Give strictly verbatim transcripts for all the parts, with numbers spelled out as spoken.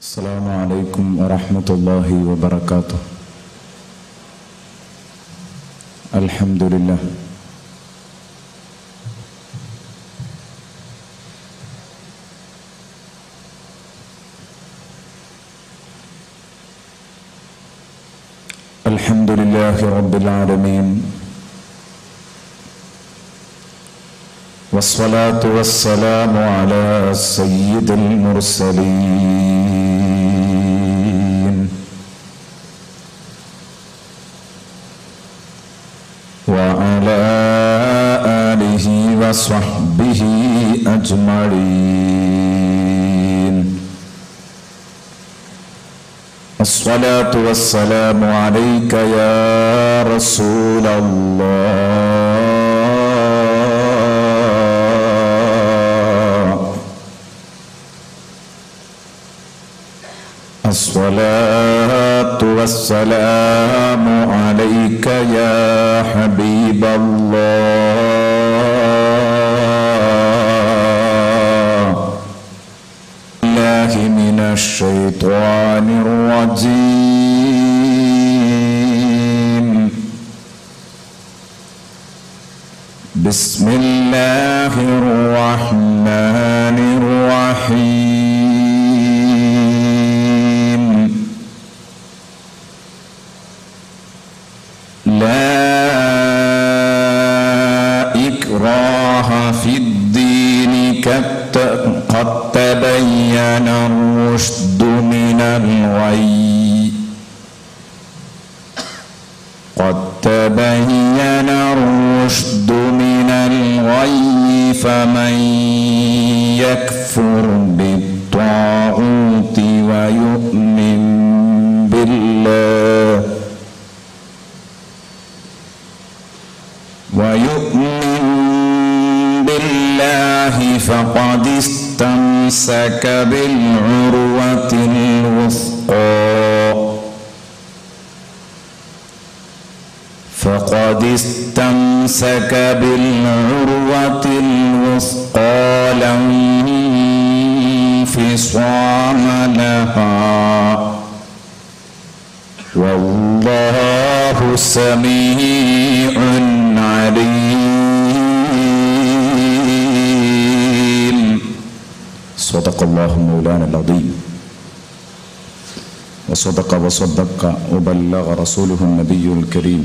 السلام عليكم ورحمة الله وبركاته. الحمد لله الحمد لله رب العالمين، والصلاة والسلام على سيد المرسلين وعلى آله وصحبه أجمعين. الصلاة والسلام عليك يا رسول الله، الصلاة والسلام عليك يا حبيب الله. الله من الشيطان الرجيم. بسم الله الرحمن الرحيم. لا إكراه في الدين قد تبين الرشد من الغي قد تبين الرشد من الغي فمن يكفر بالطاغوت ويؤمن بالله ويؤمن بالله فقد استمسك بالعروة الوثقى فقد استمسك بالعروة الوثقى لا انفصام لها والله سميع عليم. صدق الله مولانا العظيم وصدق وصدق وبلغ رسوله النبي الكريم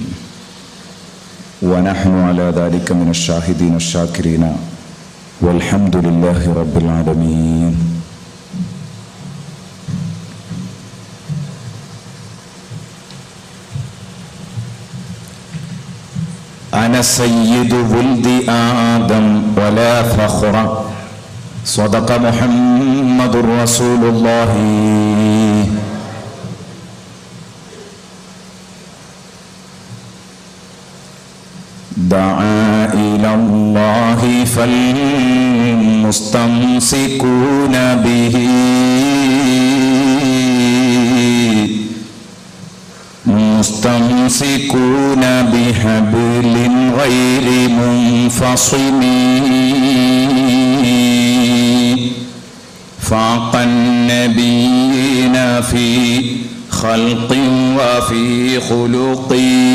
ونحن على ذلك من الشاهدين الشاكرين والحمد لله رب العالمين. أنا سيد ولد آدم ولا فخر صدق محمد رسول الله. دعا إلى الله فالمستمسكون به مستمسكون بحبل غير منفصم فاق النبيين في خلق وفي خلق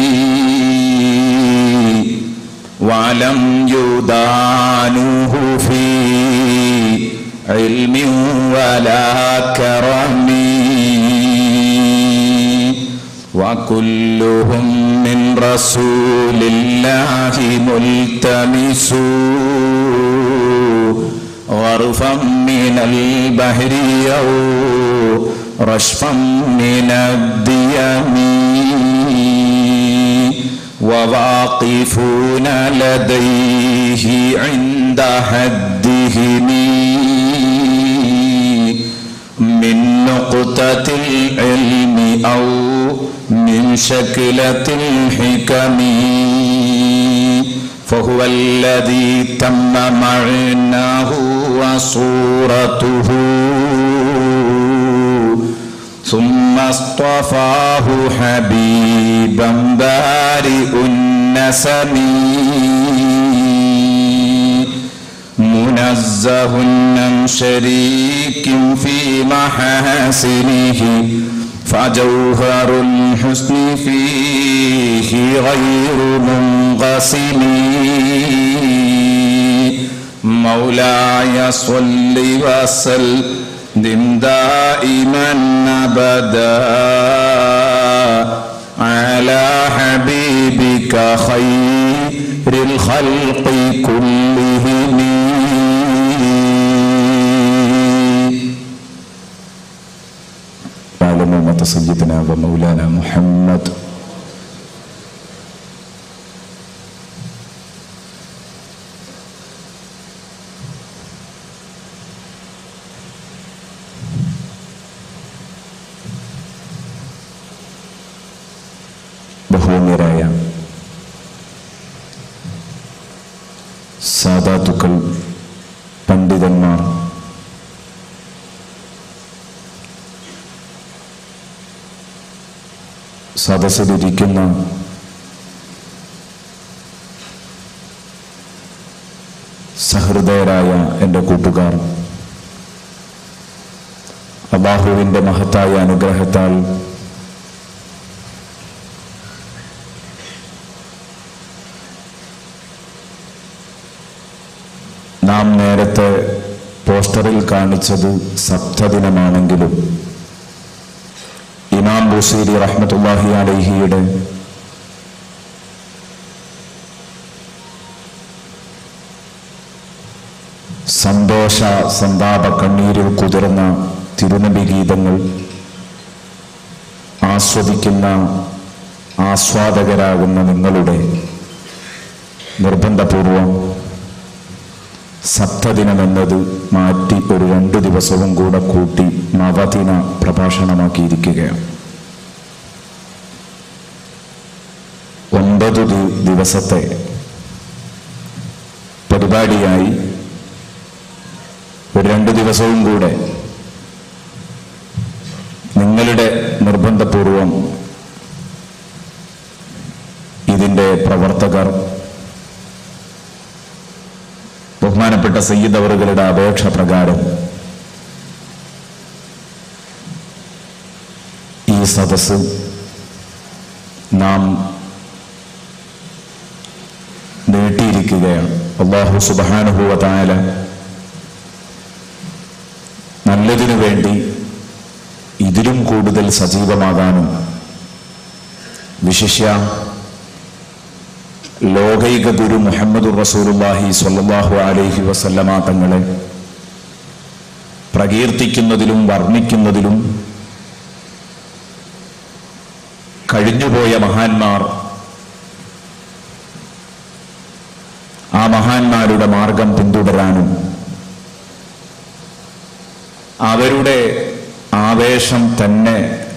ولم يدانوه في علم ولا كرم وكلهم من رسول الله ملتمس غرفا من البحر أو رشفا من الديم وواقفون لديه عند حدهم من نقطة العلم أو من شكلة الحكم فهو الذي تم معناه وصورته ثم اصطفاه حبيبا بارئ النسم منزه عن شريك في محاسنه فجوهر الحسن فيه غير منقسم مولاي صل وسلم دائما أبدا على حبيبك خير الخلق كلهم على أمة سيدنا ومولانا محمد ബഹുമാന്യരായ സാദാത്തുക്കൾ, പണ്ഡിതന്മാർ, സദസ്സിലിരിക്കുന്ന സഹൃദയരായ എൻ്റെ കൂട്ടുകാർ, അല്ലാഹുവിൻ്റെ മഹത്തായ അനുഗ്രഹത്താൽ നാം നേരത്തെ പോസ്റ്ററിൽ കാണിച്ചത് സപ്തദിനമാണെങ്കിലും ഇമാം ബുസീരി റഹ്മത്തുള്ളാഹി അലൈഹിയുടെ സന്തോഷ സന്താപ കണ്ണീരിൽ കുതിർന്ന തിരുനബി ഗീതങ്ങൾ ആസ്വദിക്കുന്ന ആസ്വാദകരാകുന്ന നിങ്ങളുടെ നിർബന്ധപൂർവം സപ്തദിനമെന്നത് മാറ്റി ഒരു രണ്ടു ദിവസവും കൂടെ കൂട്ടി നവദിന പ്രഭാഷണമാക്കിയിരിക്കുകയാണ്. ഒൻപത് ദിവസത്തെ പരിപാടിയായി ഒരു രണ്ടു ദിവസവും കൂടെ നിങ്ങളുടെ നിർബന്ധപൂർവം ഇതിൻ്റെ പ്രവർത്തകർ ബഹുമാനപ്പെട്ട സയ്യിദ് അവറുകളുടെ അപേക്ഷ പ്രകാരം ഈ സദസ്സ് നാം നീട്ടിയിരിക്കുകയാണ്. അല്ലാഹു സുബ്ഹാനഹു വ തആല നല്ലതിനു വേണ്ടി ഇതിലും കൂടുതൽ സജീവമാകാനും വിശിഷ്യ ലോകൈക ഗുരു മുഹമ്മദുർ റസൂലുള്ളാഹി സ്വല്ലല്ലാഹു അലൈഹി വസല്ലമ തങ്ങളെ പ്രകീർത്തിക്കുന്നതിലും വർണ്ണിക്കുന്നതിലും കഴിഞ്ഞുപോയ മഹാന്മാർ ആ മഹാന്മാരുടെ മാർഗം പിന്തുടരാനും അവരുടെ ആവേശം തന്നെ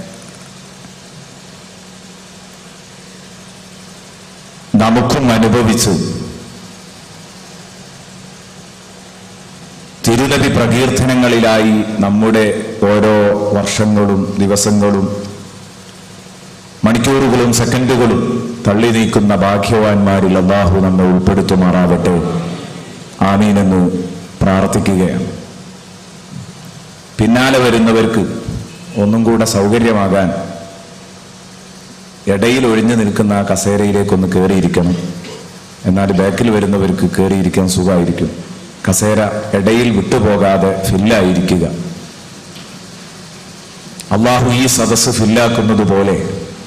നമുക്കും അനുഭവിച്ച് തിരുനബി പ്രകീർത്തനങ്ങളിലായി നമ്മുടെ ഓരോ വർഷങ്ങളും ദിവസങ്ങളും മണിക്കൂറുകളും സെക്കൻഡുകളും തള്ളി നീക്കുന്ന ഭാഗ്യവാന്മാരിൽ അല്ലാഹു നമ്മെ ഉൾപ്പെടുത്തുമാറാവട്ടെ. ആമീൻ എന്ന് പ്രാർത്ഥിക്കുകയാണ്. പിന്നാലെ വരുന്നവർക്ക് ഒന്നും കൂടെ സൗകര്യമാകാൻ ഇടയിൽ ഒഴിഞ്ഞു നിൽക്കുന്ന ആ കസേരയിലേക്കൊന്ന് കയറിയിരിക്കണം. എന്നാൽ ബാക്കിൽ വരുന്നവർക്ക് കയറിയിരിക്കാൻ സുഖമായിരിക്കും. കസേര ഇടയിൽ വിട്ടുപോകാതെ ഫില്ലായിരിക്കുക. അള്ളാഹു ഈ സദസ്സ് ഫില്ലാക്കുന്നത് പോലെ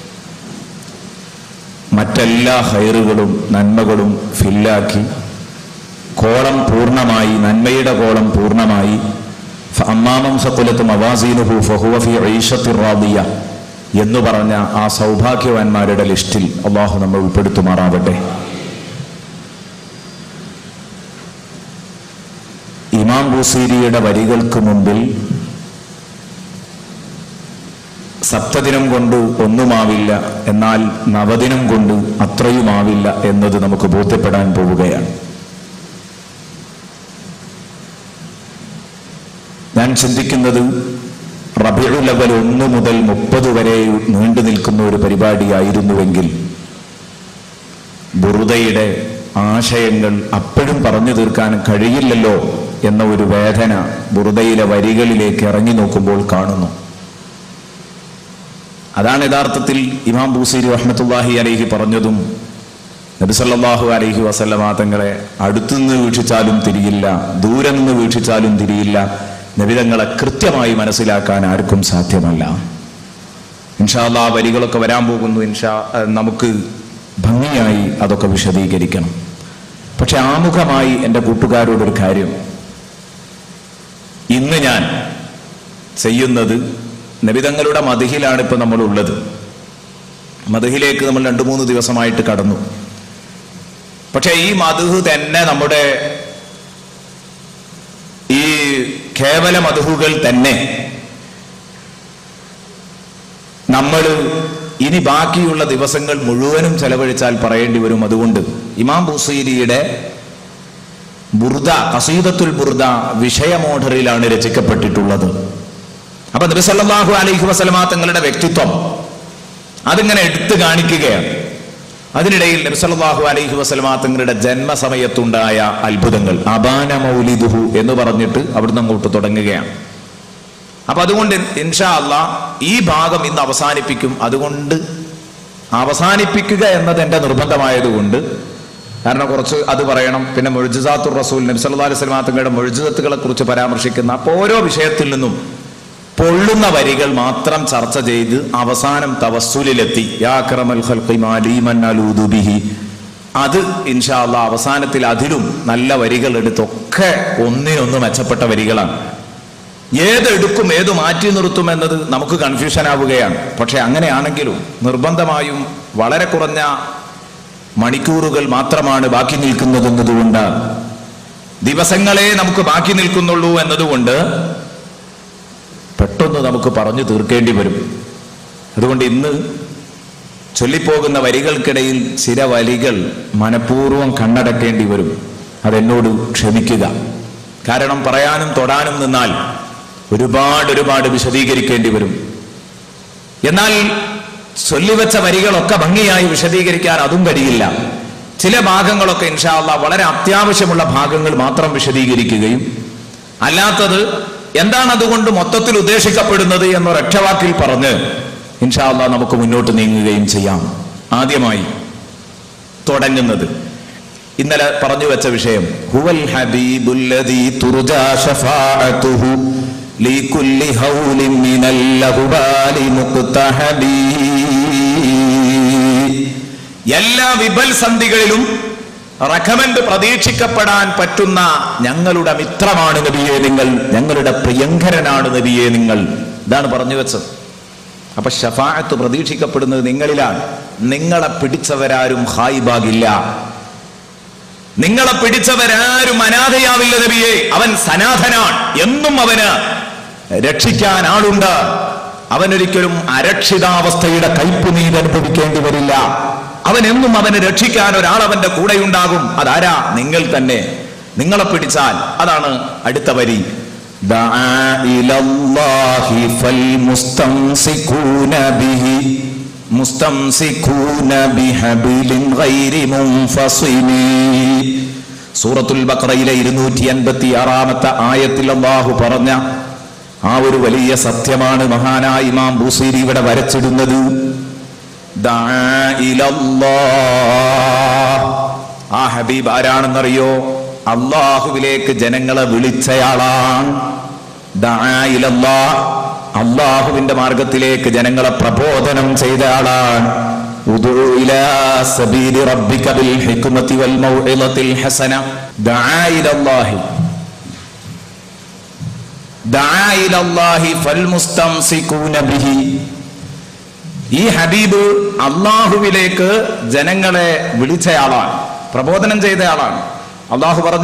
മറ്റെല്ലാ ഹൈറുകളും നന്മകളും ഫില്ലാക്കി കോളം പൂർണ്ണമായി, നന്മയുടെ കോളം പൂർണ്ണമായി അമ്മാമം സഖുലത്ത് മവാസീനുഹു ഫഹുവ ഫീ ഈശത്തിർ റാദിയ എന്ന് പറഞ്ഞ ആ സൗഭാഗ്യവാന്മാരുടെ ലിസ്റ്റിൽ അള്ളാഹു നമ്മെ ഉൾപ്പെടുത്തുമാറാവട്ടെ. ഇമാം ബുസീരിയുടെ വരികൾക്ക് മുമ്പിൽ സപ്തദിനം കൊണ്ട് ഒന്നുമാവില്ല, എന്നാൽ നവദിനം കൊണ്ട് അത്രയുമാവില്ല എന്നത് നമുക്ക് ബോധ്യപ്പെടാൻ പോവുകയാണ്. ഞാൻ ചിന്തിക്കുന്നത് റബീഉൽ അവ്വൽ ഒന്ന് മുതൽ മുപ്പത് വരെ നീണ്ടു നിൽക്കുന്ന ഒരു പരിപാടിയായിരുന്നുവെങ്കിൽ ബുറുദയുടെ ആശയങ്ങൾ അപ്പോഴും പറഞ്ഞു തീർക്കാൻ കഴിയില്ലല്ലോ എന്ന ഒരു വേദന ബുർദയിലെ വരികളിലേക്ക് ഇറങ്ങി നോക്കുമ്പോൾ കാണുന്നു. അതാണ് യഥാർത്ഥത്തിൽ ഇമാം ബൂസീരി റഹ്മത്തുള്ളാഹി അലൈഹി പറഞ്ഞതും നബി സല്ലല്ലാഹു അലൈഹി വസല്ലമ തങ്ങളെ അടുത്തുനിന്ന് വീക്ഷിച്ചാലും തിരിയില്ല, ദൂരെ നിന്ന് വീക്ഷിച്ചാലും തിരിയില്ല. നബി തങ്ങളെ കൃത്യമായി മനസ്സിലാക്കാൻ ആർക്കും സാധ്യമല്ല. ഇൻഷാ അല്ലാഹ് വരികളൊക്കെ വരാൻ പോകുന്നു. ഇൻഷാ നമുക്ക് ഭംഗിയായി അതൊക്കെ വിശദീകരിക്കണം. പക്ഷെ ആമുഖമായി എൻ്റെ കൂട്ടുകാരോടൊരു കാര്യം, ഇന്ന് ഞാൻ ചെയ്യുന്നത് നബിതങ്ങളുടെ മദ്ഹിലാണ് ഇപ്പോൾ നമ്മളുള്ളത്. മദ്ഹിലേക്ക് നമ്മൾ രണ്ടു മൂന്ന് ദിവസമായിട്ട് കടന്നു. പക്ഷെ ഈ മദ്ഹ് തന്നെ നമ്മുടെ ഈ കേവല മദ്ഹുകൾ തന്നെ നമ്മൾ ഇനി ബാക്കിയുള്ള ദിവസങ്ങൾ മുഴുവനും ചെലവഴിച്ചാൽ പറയേണ്ടി വരും. അതുകൊണ്ട് ഇമാം ബൂസീരിയുടെ ബുർദ, ഖസീദത്തുൽ ബുർദ വിഷയമോഡറിലാണ് രചിക്കപ്പെട്ടിട്ടുള്ളത്. അപ്പൊ നബി സല്ലല്ലാഹു അലൈഹി വസല്ലമ തങ്ങളുടെ വ്യക്തിത്വം അതിങ്ങനെ എടുത്തു കാണിക്കുകയാണ്. അതിനിടയിൽ നബി സല്ലല്ലാഹു അലൈഹി വസല്ലമ തങ്ങളുടെ ജന്മസമയത്തുണ്ടായ അത്ഭുതങ്ങൾ, അബാന മൗലിദുഹു എന്ന് പറഞ്ഞിട്ട് അവിടുന്ന് അങ്ങോട്ട് തുടങ്ങുകയാണ്. അപ്പൊ അതുകൊണ്ട് ഇൻഷാ അല്ലാഹ് ഈ ഭാഗം ഇന്ന് അവസാനിപ്പിക്കും. അതുകൊണ്ട് അവസാനിപ്പിക്കുക എന്നത് എൻ്റെ നിർബന്ധമായതുകൊണ്ട്, കാരണം കുറച്ച് അത് പറയണം. പിന്നെ മുഅ്ജിസാത്തുർ റസൂൽ, നബി സല്ലല്ലാഹു അലൈഹി വസല്ലമ തങ്ങളുടെ മുഅ്ജിസത്തുകളെ കുറിച്ച് പരാമർശിക്കുന്ന അപ്പോൾ ഓരോ വിഷയത്തിൽ നിന്നും പൊള്ളുന്ന വരികൾ മാത്രം ചർച്ച ചെയ്ത് അവസാനം തവസ്സുലിലെത്തി. യാ അക്രമൽ ഖൽഖി മാലീമൻ അലൂദു ബിഹി. അത് ഇൻഷാ അല്ലാഹ് അവസാനത്തിൽ അതിലും നല്ല വരികൾ എടുത്തൊക്കെ ഒന്നിനൊന്ന് മെച്ചപ്പെട്ട വരികളാണ്. ഏതെടുക്കും ഏത് മാറ്റി നിർത്തും എന്നത് നമുക്ക് കൺഫ്യൂഷൻ ആവുകയാണ്. പക്ഷെ അങ്ങനെയാണെങ്കിലും നിർബന്ധമായും വളരെ കുറഞ്ഞ മണിക്കൂറുകൾ മാത്രമാണ് ബാക്കി നിൽക്കുന്നതെന്നതുകൊണ്ട്, ദിവസങ്ങളെ നമുക്ക് ബാക്കി നിൽക്കുന്നുള്ളൂ എന്നതുകൊണ്ട് പെട്ടെന്ന് നമുക്ക് പറഞ്ഞു തീർക്കേണ്ടി വരും. അതുകൊണ്ട് ഇന്ന് ചൊല്ലിപ്പോകുന്ന വരികൾക്കിടയിൽ ചില വരികൾ മനഃപൂർവ്വം കണ്ണടക്കേണ്ടി വരും. അതെന്നോട് ക്ഷമിക്കുക. കാരണം പറയാനും തൊടാനും നിന്നാൽ ഒരുപാട് ഒരുപാട് വിശദീകരിക്കേണ്ടി വരും. എന്നാൽ ചൊല്ലിവെച്ച വരികളൊക്കെ ഭംഗിയായി വിശദീകരിക്കാൻ അതും കഴിയില്ല. ചില ഭാഗങ്ങളൊക്കെ ഇൻഷാ അല്ലാഹ് വളരെ അത്യാവശ്യമുള്ള ഭാഗങ്ങൾ മാത്രം വിശദീകരിക്കുകയും അല്ലാത്തത് എന്താണ് അതുകൊണ്ട് മൊത്തത്തിൽ ഉദ്ദേശിക്കപ്പെടുന്നത് എന്നൊരൊറ്റ വാക്കിൽ പറഞ്ഞ് ഇൻഷാ അല്ലാഹ് നമുക്ക് മുന്നോട്ട് നീങ്ങുകയും ചെയ്യാം. ആദ്യമായി തുടങ്ങുന്നത് ഇന്നലെ പറഞ്ഞു വെച്ച വിഷയം, ഹുവൽ ഹബീബുല്ലദീ തുർജാ ശഫാഅതുഹു ലികുല്ലി ഹൗലിൻ മിനൽ ലഹുബാലി മുഖ്തഹബീ. എല്ലാ വിഭൽസന്ധികളിലും റെക്കമെൻഡ് പ്രതീക്ഷിക്കപ്പെടാൻ പറ്റുന്ന ഞങ്ങളുടെ മിത്രമാണ് നബിയെ നിങ്ങൾ, ഞങ്ങളുടെ പ്രിയങ്കരനാണ് നബിയെ നിങ്ങൾ. ഇതാണ് പറഞ്ഞു വെച്ചത്. അപ്പൊ ശഫാഅത്ത് പ്രതീക്ഷിക്കപ്പെടുന്നത് നിങ്ങളിലാണ്. നിങ്ങളെ പിടിച്ചവരാരും ഹായിബാകില്ല, നിങ്ങളെ പിടിച്ചവരാരും അനാഥയാവില്ല നബിയെ. അവൻ സനാഥനാണ്, എന്നും അവന് രക്ഷിക്കാൻ ആളുണ്ട്. അവനൊരിക്കലും അരക്ഷിതാവസ്ഥയുടെ കയ്പ് നീ അനുഭവിക്കേണ്ടി വരില്ല. അവൻ എന്നും അവനെ രക്ഷിക്കാൻ ഒരാൾ അവന്റെ കൂടെയുണ്ടാകും. അതാരാ? നിങ്ങൾ തന്നെ. നിങ്ങളെ പിടിച്ചാൽ അതാണ് അടുത്ത വരി. സൂറത്തുൽ ബഖറയിലെ ഇരുന്നൂറ്റി അൻപത്തി ആറാമത്തെ ആയത്തിൽ അല്ലാഹു പറഞ്ഞ ആ ഒരു വലിയ സത്യമാണ് മഹാനായ ഇമാം ബൂസീരി ഇവിടെ വരച്ചിടുന്നത്. ആ ഹബീബ് ആരാണെന്നറിയോ? അള്ളാഹുവിലേക്ക് ജനങ്ങളെ വിളിച്ചയാളാണ്. അള്ളാഹുവിന്റെ മാർഗത്തിലേക്ക് ജനങ്ങളെ പ്രബോധനം ചെയ്ത ആളാണ്. ഈ ഹബീബ് അള്ളാഹുവിലേക്ക് ജനങ്ങളെ വിളിച്ചയാളാണ്, പ്രബോധനം ചെയ്തയാളാണ്. അള്ളാഹു പറഞ്ഞു,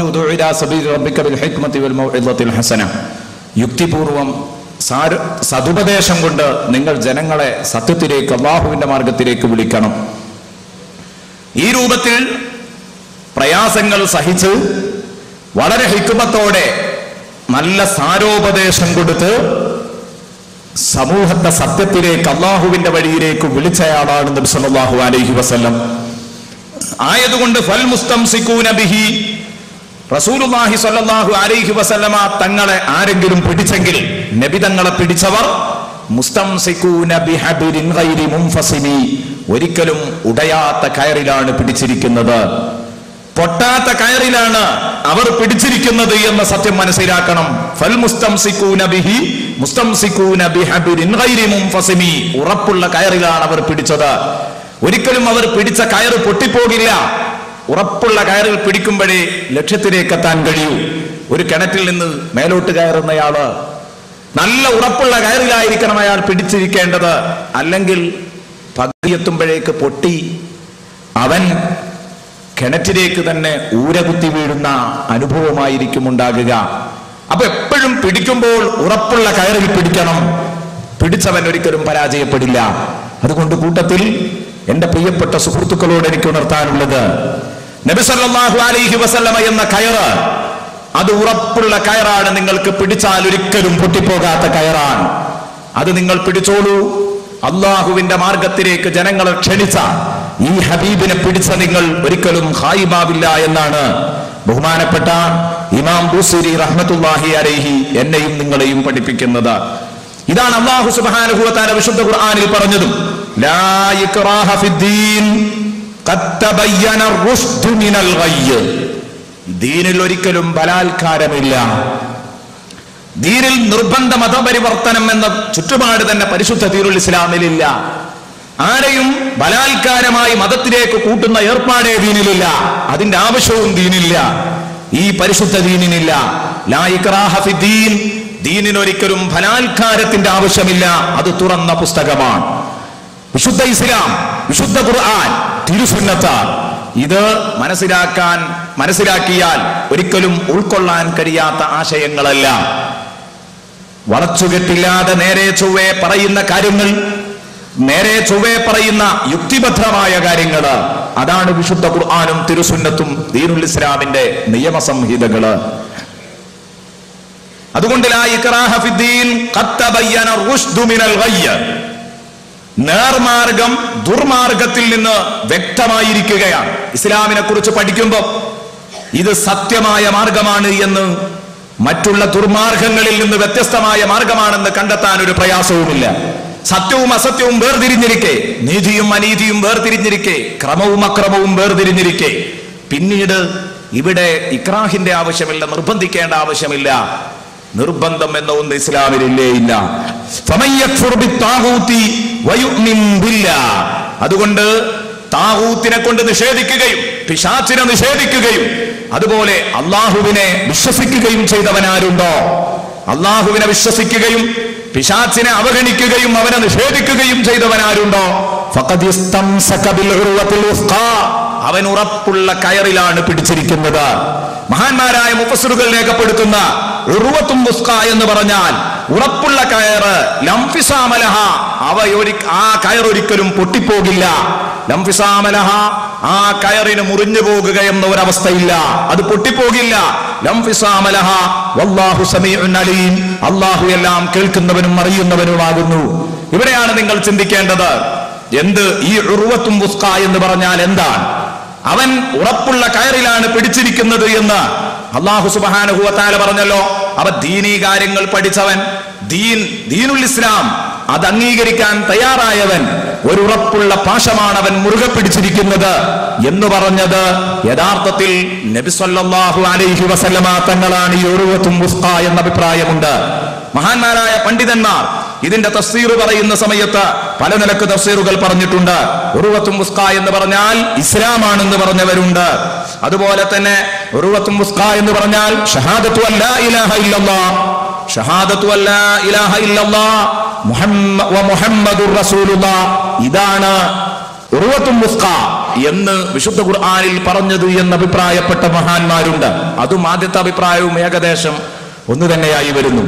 യുക്തിപൂർവം സതുപദേശം കൊണ്ട് നിങ്ങൾ ജനങ്ങളെ സത്യത്തിലേക്ക്, അള്ളാഹുവിന്റെ മാർഗത്തിലേക്ക് വിളിക്കണം. ഈ രൂപത്തിൽ പ്രയാസങ്ങൾ സഹിച്ച് വളരെ ഹിക്മത്തോടെ നല്ല സാരോപദേശം കൊടുത്ത് സമൂഹത്തെ സത്യത്തിലേക്ക്, അള്ളാഹുവിന്റെ വഴിയിലേക്ക് വിളിച്ചയാളാണ് നബി സല്ലല്ലാഹു അലൈഹി വസല്ലം. ആയതുകൊണ്ട് ഫൽ മുസ്തംസികൂന ബിഹി, റസൂലുള്ളാഹി സ്വല്ലല്ലാഹു അലൈഹി വസല്ലമ തങ്ങളെ ആരെങ്കിലും പിടിച്ചെങ്കിൽ, നബി തങ്ങളെ പിടിച്ചവർ മുസ്തംസികൂന ബിഹബിരിൻ ഗൈരി മുൻഫസിമി, ഒരിക്കലും ഉടയാത്ത കയറിലാണ് പിടിച്ചിരിക്കുന്നത്, പൊട്ടാത്ത കയറിലാണ് അവർ പിടിച്ചിരിക്കുന്നത് എന്ന സത്യം മനസ്സിലാക്കണം. ഫൽ മുസ്തംസികൂന ബിഹി മുസ്തംസികൂന ബിഹബിരിൻ ഗൈരി മുൻഫസിമി, ഉറപ്പുള്ള കയറിലാണ് അവർ പിടിച്ചത്. ഒരിക്കലും അവർ പിടിച്ച കയറ് പൊട്ടിപ്പോകില്ല. ഉറപ്പുള്ള കയറിൽ പിടിക്കുമ്പോഴേ ലക്ഷ്യത്തിലേക്ക് എത്താൻ കഴിയൂ. ഒരു കിണറ്റിൽ നിന്ന് മേലോട്ട് കയറുന്നയാള് നല്ല ഉറപ്പുള്ള കയറിലായിരിക്കണം അയാൾ പിടിച്ചിരിക്കേണ്ടത്. അല്ലെങ്കിൽ പകുതിയെത്തുമ്പോഴേക്ക് പൊട്ടി അവൻ കിണറ്റിലേക്ക് തന്നെ ഊരകുത്തി വീഴുന്ന അനുഭവമായിരിക്കും ഉണ്ടാകുക. അപ്പൊ എപ്പോഴും പിടിക്കുമ്പോൾ ഉറപ്പുള്ള കയറിൽ പിടിക്കണം. പിടിച്ചവൻ ഒരിക്കലും പരാജയപ്പെടില്ല. അതുകൊണ്ട് കൂട്ടത്തിൽ എന്റെ പ്രിയപ്പെട്ട സുഹൃത്തുക്കളോട് എനിക്ക് ഉണർത്താനുള്ളത്, നബി സല്ലല്ലാഹു അലൈഹി വസല്ലമ എന്ന കയറ് അത് ഉറപ്പുള്ള കയറാണ്. നിങ്ങൾക്ക് പിടിച്ചാൽ ഒരിക്കലും പൊട്ടിപ്പോകാത്ത കയറാണ്. അത് നിങ്ങൾ പിടിച്ചോളൂ. അള്ളാഹുവിന്റെ മാർഗത്തിലേക്ക് ജനങ്ങളെ ക്ഷണിച്ച ഈ ഹബീബിനെ പിടിച്ച നിങ്ങൾ ഒരിക്കലും ഖായിബാവില്ല എന്നാണ് ബഹുമാനപ്പെട്ട ഇമാം ബൂസരി റഹ്മത്തുള്ളാഹി അലൈഹി എന്നെയും നിങ്ങളെയും പഠിപ്പിക്കുന്നത്. ഇതാണ് അല്ലാഹു സുബ്ഹാനഹു വ തആല വിശുദ്ധ ഖുർആനിൽ പറഞ്ഞതും, ലാ ഇക്റാഹ ഫിദ്ദീൻ ഖദ് തബയ്യന റുശ്ദു മിനൽ ഗയ്യ്. ദീനിൽ ഒരിക്കലും ബലാത്കാരമില്ല. ദീനിൽ നിർബന്ധ മതപരിവർത്തനം എന്ന ചുറ്റുപാട് തന്നെ പരിശുദ്ധ ദീനുൽ ഇസ്ലാമിലില്ല. ആരെയും ബലാത്കാരമായി മതത്തിലേക്ക് കൂട്ടുന്ന ഏർപ്പാടേ ദീനിലില്ല. അതിന്റെ ആവശ്യവും ദീനില്ല. ഈ പരിശുദ്ധ ദീനിനില്ല. ലാ ഇക്റാഹ ഫിദ്ദീൻ, ദീനിനൊരിക്കലും ബലാത്കാരത്തിന്റെ ആവശ്യമില്ല. അത് തുറന്ന പുസ്തകമാണ്. വിശുദ്ധ ഇസ്ലാം, വിശുദ്ധ ഖുർആൻ, തിരുസുന്നത്ത്, ഇത് മനസ്സിലാക്കാൻ മനസ്സിലാക്കിയാൽ ഒരിക്കലും ഉൾക്കൊള്ളാൻ കഴിയാത്ത ആശയങ്ങളല്ല. വളച്ചുകെട്ടില്ലാതെ നേരെ ചൊവ്വേ പറയുന്ന കാര്യങ്ങൾ, നേരെ ചൊവ്വേ പറയുന്ന യുക്തിബദ്ധമായ കാര്യങ്ങൾ, അതാണ് വിശുദ്ധ ഖുർആനും തിരുസുന്നത്തും ദീനുൽ ഇസ്ലാമിന്റെ നിയമസംഹിതകള്. അതുകൊണ്ട് ലാ ഇക്റാഹ ഫിദ്ദീൻ ഖദ് തബയ്യന റുശ്ദു മിനൽ ഗയ്യ്, നേർമാർഗം ദുർമാർഗത്തിൽ നിന്ന് വ്യക്തമായിരിക്കുകയാണ്. ഇസ്ലാമിനെ കുറിച്ച് പഠിക്കുമ്പോൾ ഇത് സത്യമായ മാർഗമാണ് എന്ന്, മറ്റുള്ള ദുർമാർഗങ്ങളിൽ നിന്ന് വ്യത്യസ്തമായ മാർഗമാണെന്ന് കണ്ടെത്താൻ ഒരു പ്രയാസവുമില്ല. സത്യവും അസത്യവും വേർതിരിഞ്ഞിരിക്കെ, നീതിയും അനീതിയും വേർതിരിഞ്ഞിരിക്കെ, ക്രമവും അക്രമവും വേർതിരിഞ്ഞിരിക്കെ, പിന്നീട് ഇവിടെ ഇക്രാഹിന്റെ ആവശ്യമില്ല, നിർബന്ധിക്കേണ്ട ആവശ്യമില്ല. നിർബന്ധം എന്ന ഒന്ന് ഇസ്ലാമിലില്ലേ ഇല്ല. അതുകൊണ്ട് താഗൂത്തിനെ കൊണ്ട് നിഷേധിക്കുകയും പിശാചിനെ നിഷേധിക്കുകയും അതുപോലെ അള്ളാഹുവിനെ വിശ്വസിക്കുകയും ചെയ്തവനാരുണ്ടോ? അള്ളാഹുവിനെ വിശ്വസിക്കുകയും പിശാചിനെ അവഗണിക്കുകയും അവനെ നിഷേധിക്കുകയും ചെയ്തവനാരുണ്ടോ? ഫഖദ് ഇസ്തംസക ബിൽ ഉർവത്തിൽ വുസ്ഖാ, അവൻ ഉറപ്പുള്ള കയറിലാണ് പിടിച്ചിരിക്കുന്നത്. മഹാന്മാരായ മുഫസ്സിറുകൾ രേഖപ്പെടുത്തുന്ന ഉർവത്തും വുസ്ഖാ എന്ന് പറഞ്ഞാൽ ഉറപ്പുള്ള കയറ്, ലംഫിസാമലഹ, അവ ആ കയറൊരിക്കലും പൊട്ടിപ്പോകില്ല. ലംഫിസാമലഹ, ആ കയറിന് മുറിഞ്ഞു പോകുക എന്ന ഒരവസ്ഥയില്ല, അത് പൊട്ടിപ്പോകില്ല. ലംഫിസാമലഹ വല്ലാഹു സമീഉൻ അലീം, അല്ലാഹു എല്ലാം കേൾക്കുന്നവനും അറിയുന്നവനുമാകുന്നു. ഇവിടെയാണ് നിങ്ങൾ ചിന്തിക്കേണ്ടത്, എന്ത് ഈ ഉർവത്തും വുസ്ഖാ എന്ന് പറഞ്ഞാൽ എന്താണ്? അവൻ ഉറപ്പുള്ള കയറിലാണ് പിടിച്ചിരിക്കുന്നത് എന്ന് അല്ലാഹു സുബ്ഹാനഹു വ തആല പറഞ്ഞല്ലോ. അവ ദീനീ കാര്യങ്ങൾ പഠിച്ചവൻ, ദീൻ ദീനുൽ ഇസ്ലാം അത് അംഗീകരിക്കാൻ തയ്യാറായവൻ, ഒരു ഉറപ്പുള്ള പാശമാണ് അവൻ മുറുകെ പിടിച്ചിരിക്കുന്നത് എന്ന് പറഞ്ഞത് യഥാർത്ഥത്തിൽ നബി സല്ലല്ലാഹു അലൈഹി വസല്ലമ തങ്ങളാണ് ഈ ഉർവത്തും വുസ്ഖാ എന്ന അഭിപ്രായമുണ്ട്. മഹാന്മാരായ പണ്ഡിതന്മാർ ഇതിന്റെ തഫ്സീർ പറയുന്ന സമയത്ത് പല നിലക്ക് തഫ്സീറുകൾ പറഞ്ഞിട്ടുണ്ട്. ഉർവത്തും വുസ്ഖാ എന്ന് പറഞ്ഞാൽ ഇസ്ലാമാണെന്ന് പറഞ്ഞവരുണ്ട്. അതുപോലെ തന്നെ ഉർവത്തും വുസ്ഖാ എന്ന് പറഞ്ഞാൽ ഷഹാദത്തു അല്ലാ ഇലാഹ ഇല്ലല്ലാഹ്, ഷഹാദത്തു അല്ലാ ഇലാഹ ഇല്ലല്ലാഹ് മുഹമ്മദ് വ മുഹമ്മദുർ റസൂലുള്ളാഹ്, ഇതാണ് ഉർവത്തും വുസ്ഖാ എന്ന് വിശുദ്ധ ഖുർആനിൽ പറഞ്ഞത് എന്ന് അഭിപ്രായപ്പെട്ട മഹാന്മാരുണ്ട്. അതും ആദ്യത്തെ അഭിപ്രായവും ഏകദേശം ഒന്ന് തന്നെയായി വരുന്നു.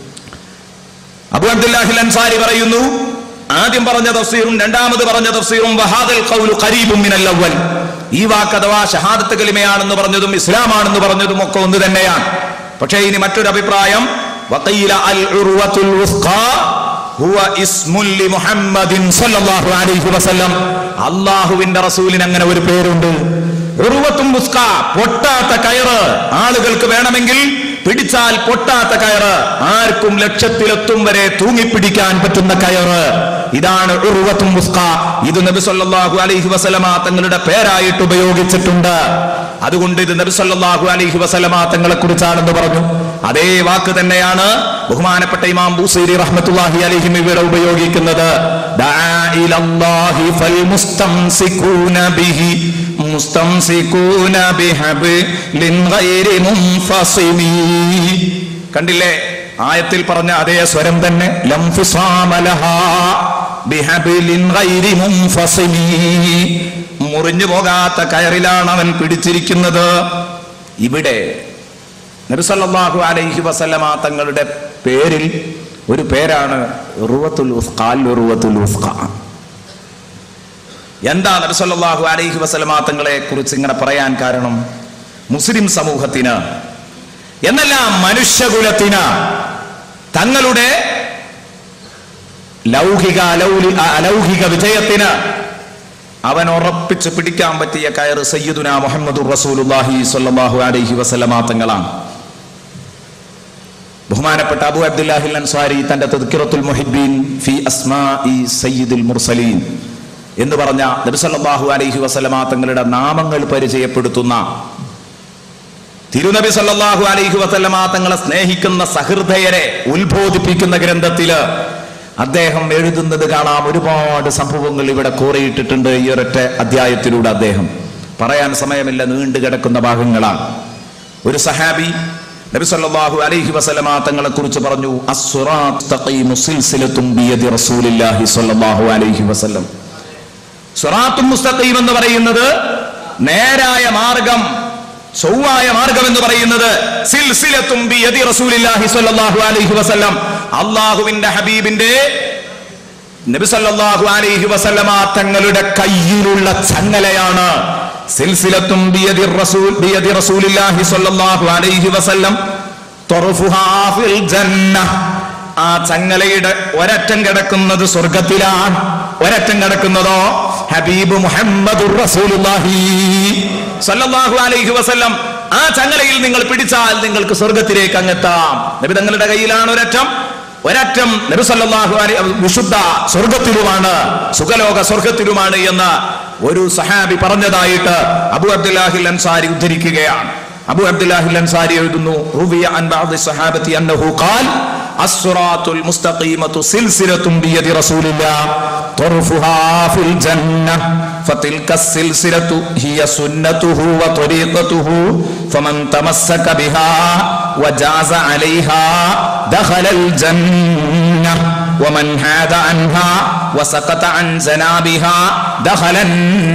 അബൂ അബ്ദുല്ലാഹിൽ അൻസാരി പറയുന്നു, ആദ്യം പറഞ്ഞ തഫ്സീറും രണ്ടാമത് പറഞ്ഞ തഫ്സീറും വഹാദൽ ഖൗലു ഖരീബും മിനൽ അവ്വൽ, ഈ വാക്ക് അഥവാ ഷഹാദത്ത് കലിമയാണെന്ന് പറഞ്ഞതും ഇസ്ലാമാണെന്ന് പറഞ്ഞതും ഒക്കെ ഒന്ന് തന്നെയാണ്. പക്ഷേ ഇനി മറ്റൊരു അഭിപ്രായം, വഖീല അൽ ഉർവത്തുൽ വുസ്ഖാ ഹുവ ഇസ്മുൻ ലി മുഹമ്മദിൻ സല്ലല്ലാഹു അലൈഹി വസല്ലം, അല്ലാഹുവിന്റെ റസൂലിന് അങ്ങനെ ഒരു പേരുണ്ട്. ഉർവത്തും മുസ്ക, പൊട്ടാത്ത കയറ്. ആളുകൾക്ക് വേണമെങ്കിൽ പിടിച്ചാൽ പൊട്ടാത്ത കയറ്, ആർക്കും ലക്ഷ്യത്തിലെത്തും വരെ തൂങ്ങിപ്പിടിക്കാൻ പറ്റുന്ന കയറ്. ഇതാണ് ഉർവത്തും മുസ്ക. ഇത് നബി സല്ലല്ലാഹു അലൈഹി വസല്ലമ തങ്ങളുടെ പേരായിട്ട് ഉപയോഗിച്ചിട്ടുണ്ട്. അതുകൊണ്ട് ഇത് നബി സല്ലല്ലാഹു അലൈഹി വസല്ലമ തങ്ങളെ കുറിച്ചാണെന്ന് പറഞ്ഞു. അതേ വാക്ക് തന്നെയാണ് ബഹുമാനപ്പെട്ട ഇമാം ബൂസൈരി റഹ്മത്തുള്ളാഹി അലൈഹി ഇവിടെ ഉപയോഗിക്കുന്നത്. ദാഇലല്ലാഹി ഫൽ മുസ്തംസികൂന ബിഹി മുസ്തംസികൂന ബിഹബ്ലിൻ ഗൈരി മുൻഫസിമി. കണ്ടില്ലേ, ആയത്തിൽ പറഞ്ഞ അതേ സ്വരം തന്നെ. ലം ഫിസാമലഹാ ബിഹബ്ലിൻ ഗൈരി മുൻഫസിമി. മുറിഞ്ഞു പോകാത്ത കയറിലാണ് അവൻ പിടിച്ചിരിക്കുന്നത്. ഇവിടെ നബി സല്ലല്ലാഹു അലൈഹി വസല്ലമ തങ്ങളുടെ പേരിൽ ഒരു പേരാണ് ഉർവത്തുൽ ഉസ്ഖ. ഉർവത്തുൽ ഉസ്ഖ എന്താ നബി സല്ലല്ലാഹു അലൈഹി വസല്ലമ തങ്ങളെ കുറിച്ച് ഇങ്ങനെ പറയാൻ കാരണം? മുസ്ലിം സമൂഹത്തിന് എന്നല്ല മനുഷ്യകുലത്തിന് തങ്ങളുടെ ലൗകിക അലൗകിക വിജയത്തിന് അവൻ ഉറപ്പിച്ച് പിടിക്കാൻ പറ്റിയ കയറ് സയ്യിദുനാ മുഹമ്മദുർ റസൂലുള്ളാഹി സ്വല്ലല്ലാഹു അലൈഹി വസല്ലമ തങ്ങളാണ്. ബഹുമാനപ്പെട്ട അബൂ അബ്ദുല്ലാഹിൽ അൻസാരി തന്റെ തദ്കിറത്തുൽ മുഹിബ്ബീൻ ഫി അസ്മാഇ സയ്യിദുൽ മുർസലീൻ എന്ന് പറഞ്ഞ നബി സല്ലല്ലാഹു അലൈഹി വസല്ലമ തങ്ങളുടെ നാമങ്ങൾ പരിചയപ്പെടുത്തുന്ന, തിരുനബി സല്ലല്ലാഹു അലൈഹി വസല്ലമ തങ്ങളെ സ്നേഹിക്കുന്ന സഹൃദയരെ ഉത്ബോധിപ്പിക്കുന്ന ഗ്രന്ഥത്തില് അദ്ദേഹം എഴുതുന്നത് കാണാം. ഒരുപാട് സംഭവങ്ങൾ ഇവിടെ കോറിയിട്ടിട്ടുണ്ട് ഈ ഒരൊറ്റ അധ്യായത്തിലൂടെ. അദ്ദേഹം പറയാൻ സമയമില്ല, നീണ്ടു കിടക്കുന്ന ഭാഗങ്ങളാണ്. ഒരു സഹാബി നബി സല്ലല്ലാഹു അലൈഹി വസല്ലമ തങ്ങളെ കുറിച്ച് പറഞ്ഞു, അസ്സുറാത്ത് തഖീമു സിൽസിലത്തും ബിയദി റസൂലില്ലാഹി സ്വല്ലല്ലാഹു അലൈഹി വസല്ലം. സിറാത്തുൽ മുസ്തഖീം എന്ന് പറയുന്നത് നേരായ മാർഗം, ചൊവ്വായ മാർഗം എന്ന് പറയുന്നത് സിൽസിലത്തും ബിയദി റസൂലില്ലാഹി സ്വല്ലല്ലാഹു അലൈഹി വസല്ലം, അല്ലാഹുവിന്റെ ഹബീബിന്റെ നബി സല്ലല്ലാഹു അലൈഹി വസല്ലമ തങ്ങളുടെ കയ്യിലുള്ള ചങ്ങലയാണ്. സിൽസിലത്തും ബിയദി റസൂൽ ബിയദി റസൂലില്ലാഹി സ്വല്ലല്ലാഹു അലൈഹി വസല്ലം തർഫുഹാ ഫിൽ ജന്ന. ആ ചങ്ങലയുടെ ഒരറ്റം കിടക്കുന്നത് സ്വർഗത്തിലാണ്, ഒരറ്റം കിടക്കുന്നതോ ഹബീബ് മുഹമ്മദുർ റസൂലുള്ളാഹി സ്വല്ലല്ലാഹു അലൈഹി വസല്ലം. ആ ചങ്ങലയിൽ നിങ്ങൾ പിടിച്ചാൽ നിങ്ങൾക്ക് സ്വർഗത്തിലേക്ക് അങ്ങെത്താം. നബി തങ്ങളുടെ കയ്യിലാണ് ഒരറ്റം, ഒരറ്റം നബി സല്ലല്ലാഹു അലൈഹി വിശുദ്ധ സ്വർഗത്തിലുമാണ്, സുഖലോക സ്വർഗത്തിലുമാണ് എന്ന് ഒരു സഹാബി പറഞ്ഞതായിട്ട് അബൂ അബ്ദുല്ലാഹിൽ അൻസാരി ഉദ്ധരിക്കുകയാണ്. അബൂ അബ്ദുല്ലാഹിൽ അൻസാരി എഴുതുന്നു, റുവിയ അൻ ബഅദി സ്വഹാബത്തി അന്നഹു ഖാൽ അസ്റാത്തുൽ മുസ്തഖീമതു സിൽസിലത്തുൻ ബിയദി റസൂലില്ലാഹ് തർഫുഹാ ഫിൽ ജന്ന ഫതിൽക സിൽസിലതു ഹിയ സുന്നതുഹു വ ത്വരീഖതുഹു ഫമൻ തമസ്സക ബിഹാ വജാസ അലൈഹാ ദഖലൽ ജന്ന വമൻ ഹാദ അൻഹാ വസഖത അൻ ജനാബിഹാ ദഖലൻ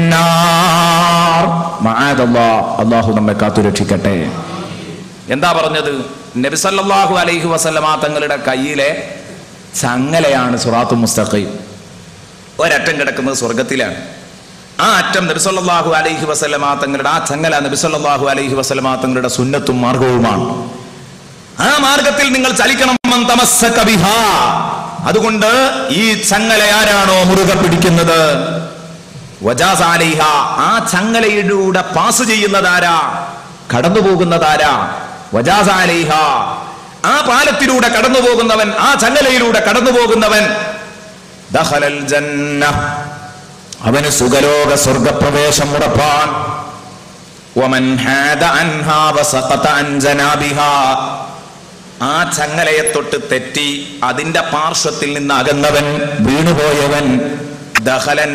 നാർ. മഅദല്ലാഹ്, അല്ലാഹു നമ്മെ കാത്തുരക്ഷിക്കട്ടെ. എന്താ പറഞ്ഞത്? നബി സല്ലല്ലാഹു അലൈഹി വസല്ലമ തങ്ങളുടെ കയ്യിലെ ചങ്ങലയാണ് സിറാത്തുൽ മുസ്തഖീം. ഒരറ്റം കിടക്കുന്നത് സ്വർഗത്തിലാണ്. ആ അറ്റം നബി സല്ലല്ലാഹു അലൈഹി വസല്ലമ തങ്ങളുടെ, ആ ചങ്ങല നബി സല്ലല്ലാഹു അലൈഹി വസല്ലമ തങ്ങളുടെ സുന്നത്തും മാർഗവുമാണ്. ആ മാർഗത്തിൽ നിങ്ങൾ ചലിക്കണം. മൻ തമസ്സക ബിഹാ. അതുകൊണ്ട് ഈ ചങ്ങല ആരാണോ മുറുകെ പിടിക്കുന്നത്, വജാസ അലൈഹാ, ആ ചങ്ങലയിലൂടെ പാസ് ചെയ്യുന്നതാരാ, കടന്നു പോകുന്നതാരാ, വജാസ അലൈഹാ, ആ പാലത്തിലൂടെ കടന്നു പോകുന്നവൻ, ആ ചങ്ങലയിലൂടെ കടന്നു പോകുന്നവൻ, ദഖലൽ ജന്ന, അവന് സുഖലോക സ്വർഗപ്രവേശം ഉറപ്പാൻ. വമൻ ഹാദ അൻഹാ വസഖത അൻ ജനാബിഹാ, ആ ചങ്ങലയെ തൊട്ട് തെറ്റി അതിന്റെ പാർശ്വത്തിൽ നിന്ന് അകന്നവൻ, വീണുപോയവൻ, ദഖലൻ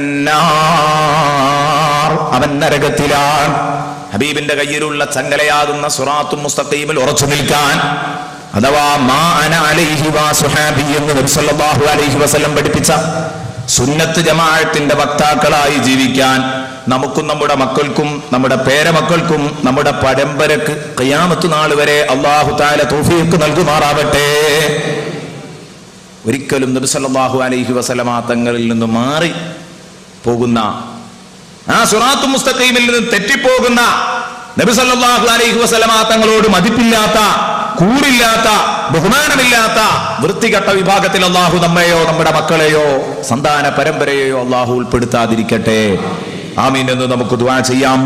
നാർ, അവൻ നരകത്തിലാണ്. ഹബീബിന്റെ കയ്യിലുള്ള ചങ്ങലയാകുന്ന സിറാത്തുൽ മുസ്തഖീമിൽ ഉറച്ചു നിൽക്കാൻ, അഥവാ മാ അന അലൈഹി വസുഹാബി എന്ന് നബി സല്ലല്ലാഹു അലൈഹി വസല്ലം പഠിപ്പിച്ച സുന്നത്ത് ജമാഅത്തിന്റെ വക്താക്കളായി ജീവിക്കാൻ നമുക്കും നമ്മുടെ മക്കൾക്കും നമ്മുടെ പേരമക്കൾക്കും നമ്മുടെ പരമ്പരക്ക് ഖിയാമത്ത് നാൾ വരെ അല്ലാഹു തആല തൗഫീഖ് നൽകുമാറാവട്ടെ. ഒരിക്കലും നബി സല്ലല്ലാഹു അലൈഹി വസല്ലമ തങ്ങളിൽ നിന്ന് മാറി പോകുന്ന, ആ സിറാത്തുൽ മുസ്തഖീമിൽ നിന്ന് തെറ്റിപ്പോകുന്ന, നബി സല്ലല്ലാഹു അലൈഹി വസല്ലമ തങ്ങളോട് മതിപ്പില്ലാത്ത, കൂറില്ലാത്ത, ബഹുമാനമില്ലാത്ത വൃത്തികെട്ട വിഭാഗത്തിൽ അല്ലാഹു നമ്മെയോ നമ്മുടെ മക്കളെയോ സന്താന പരമ്പരയെയോ അല്ലാഹു ഉൾപ്പെടുത്താതിരിക്കട്ടെ. ആമീൻ എന്ന് നമുക്ക് ദുആ ചെയ്യാം.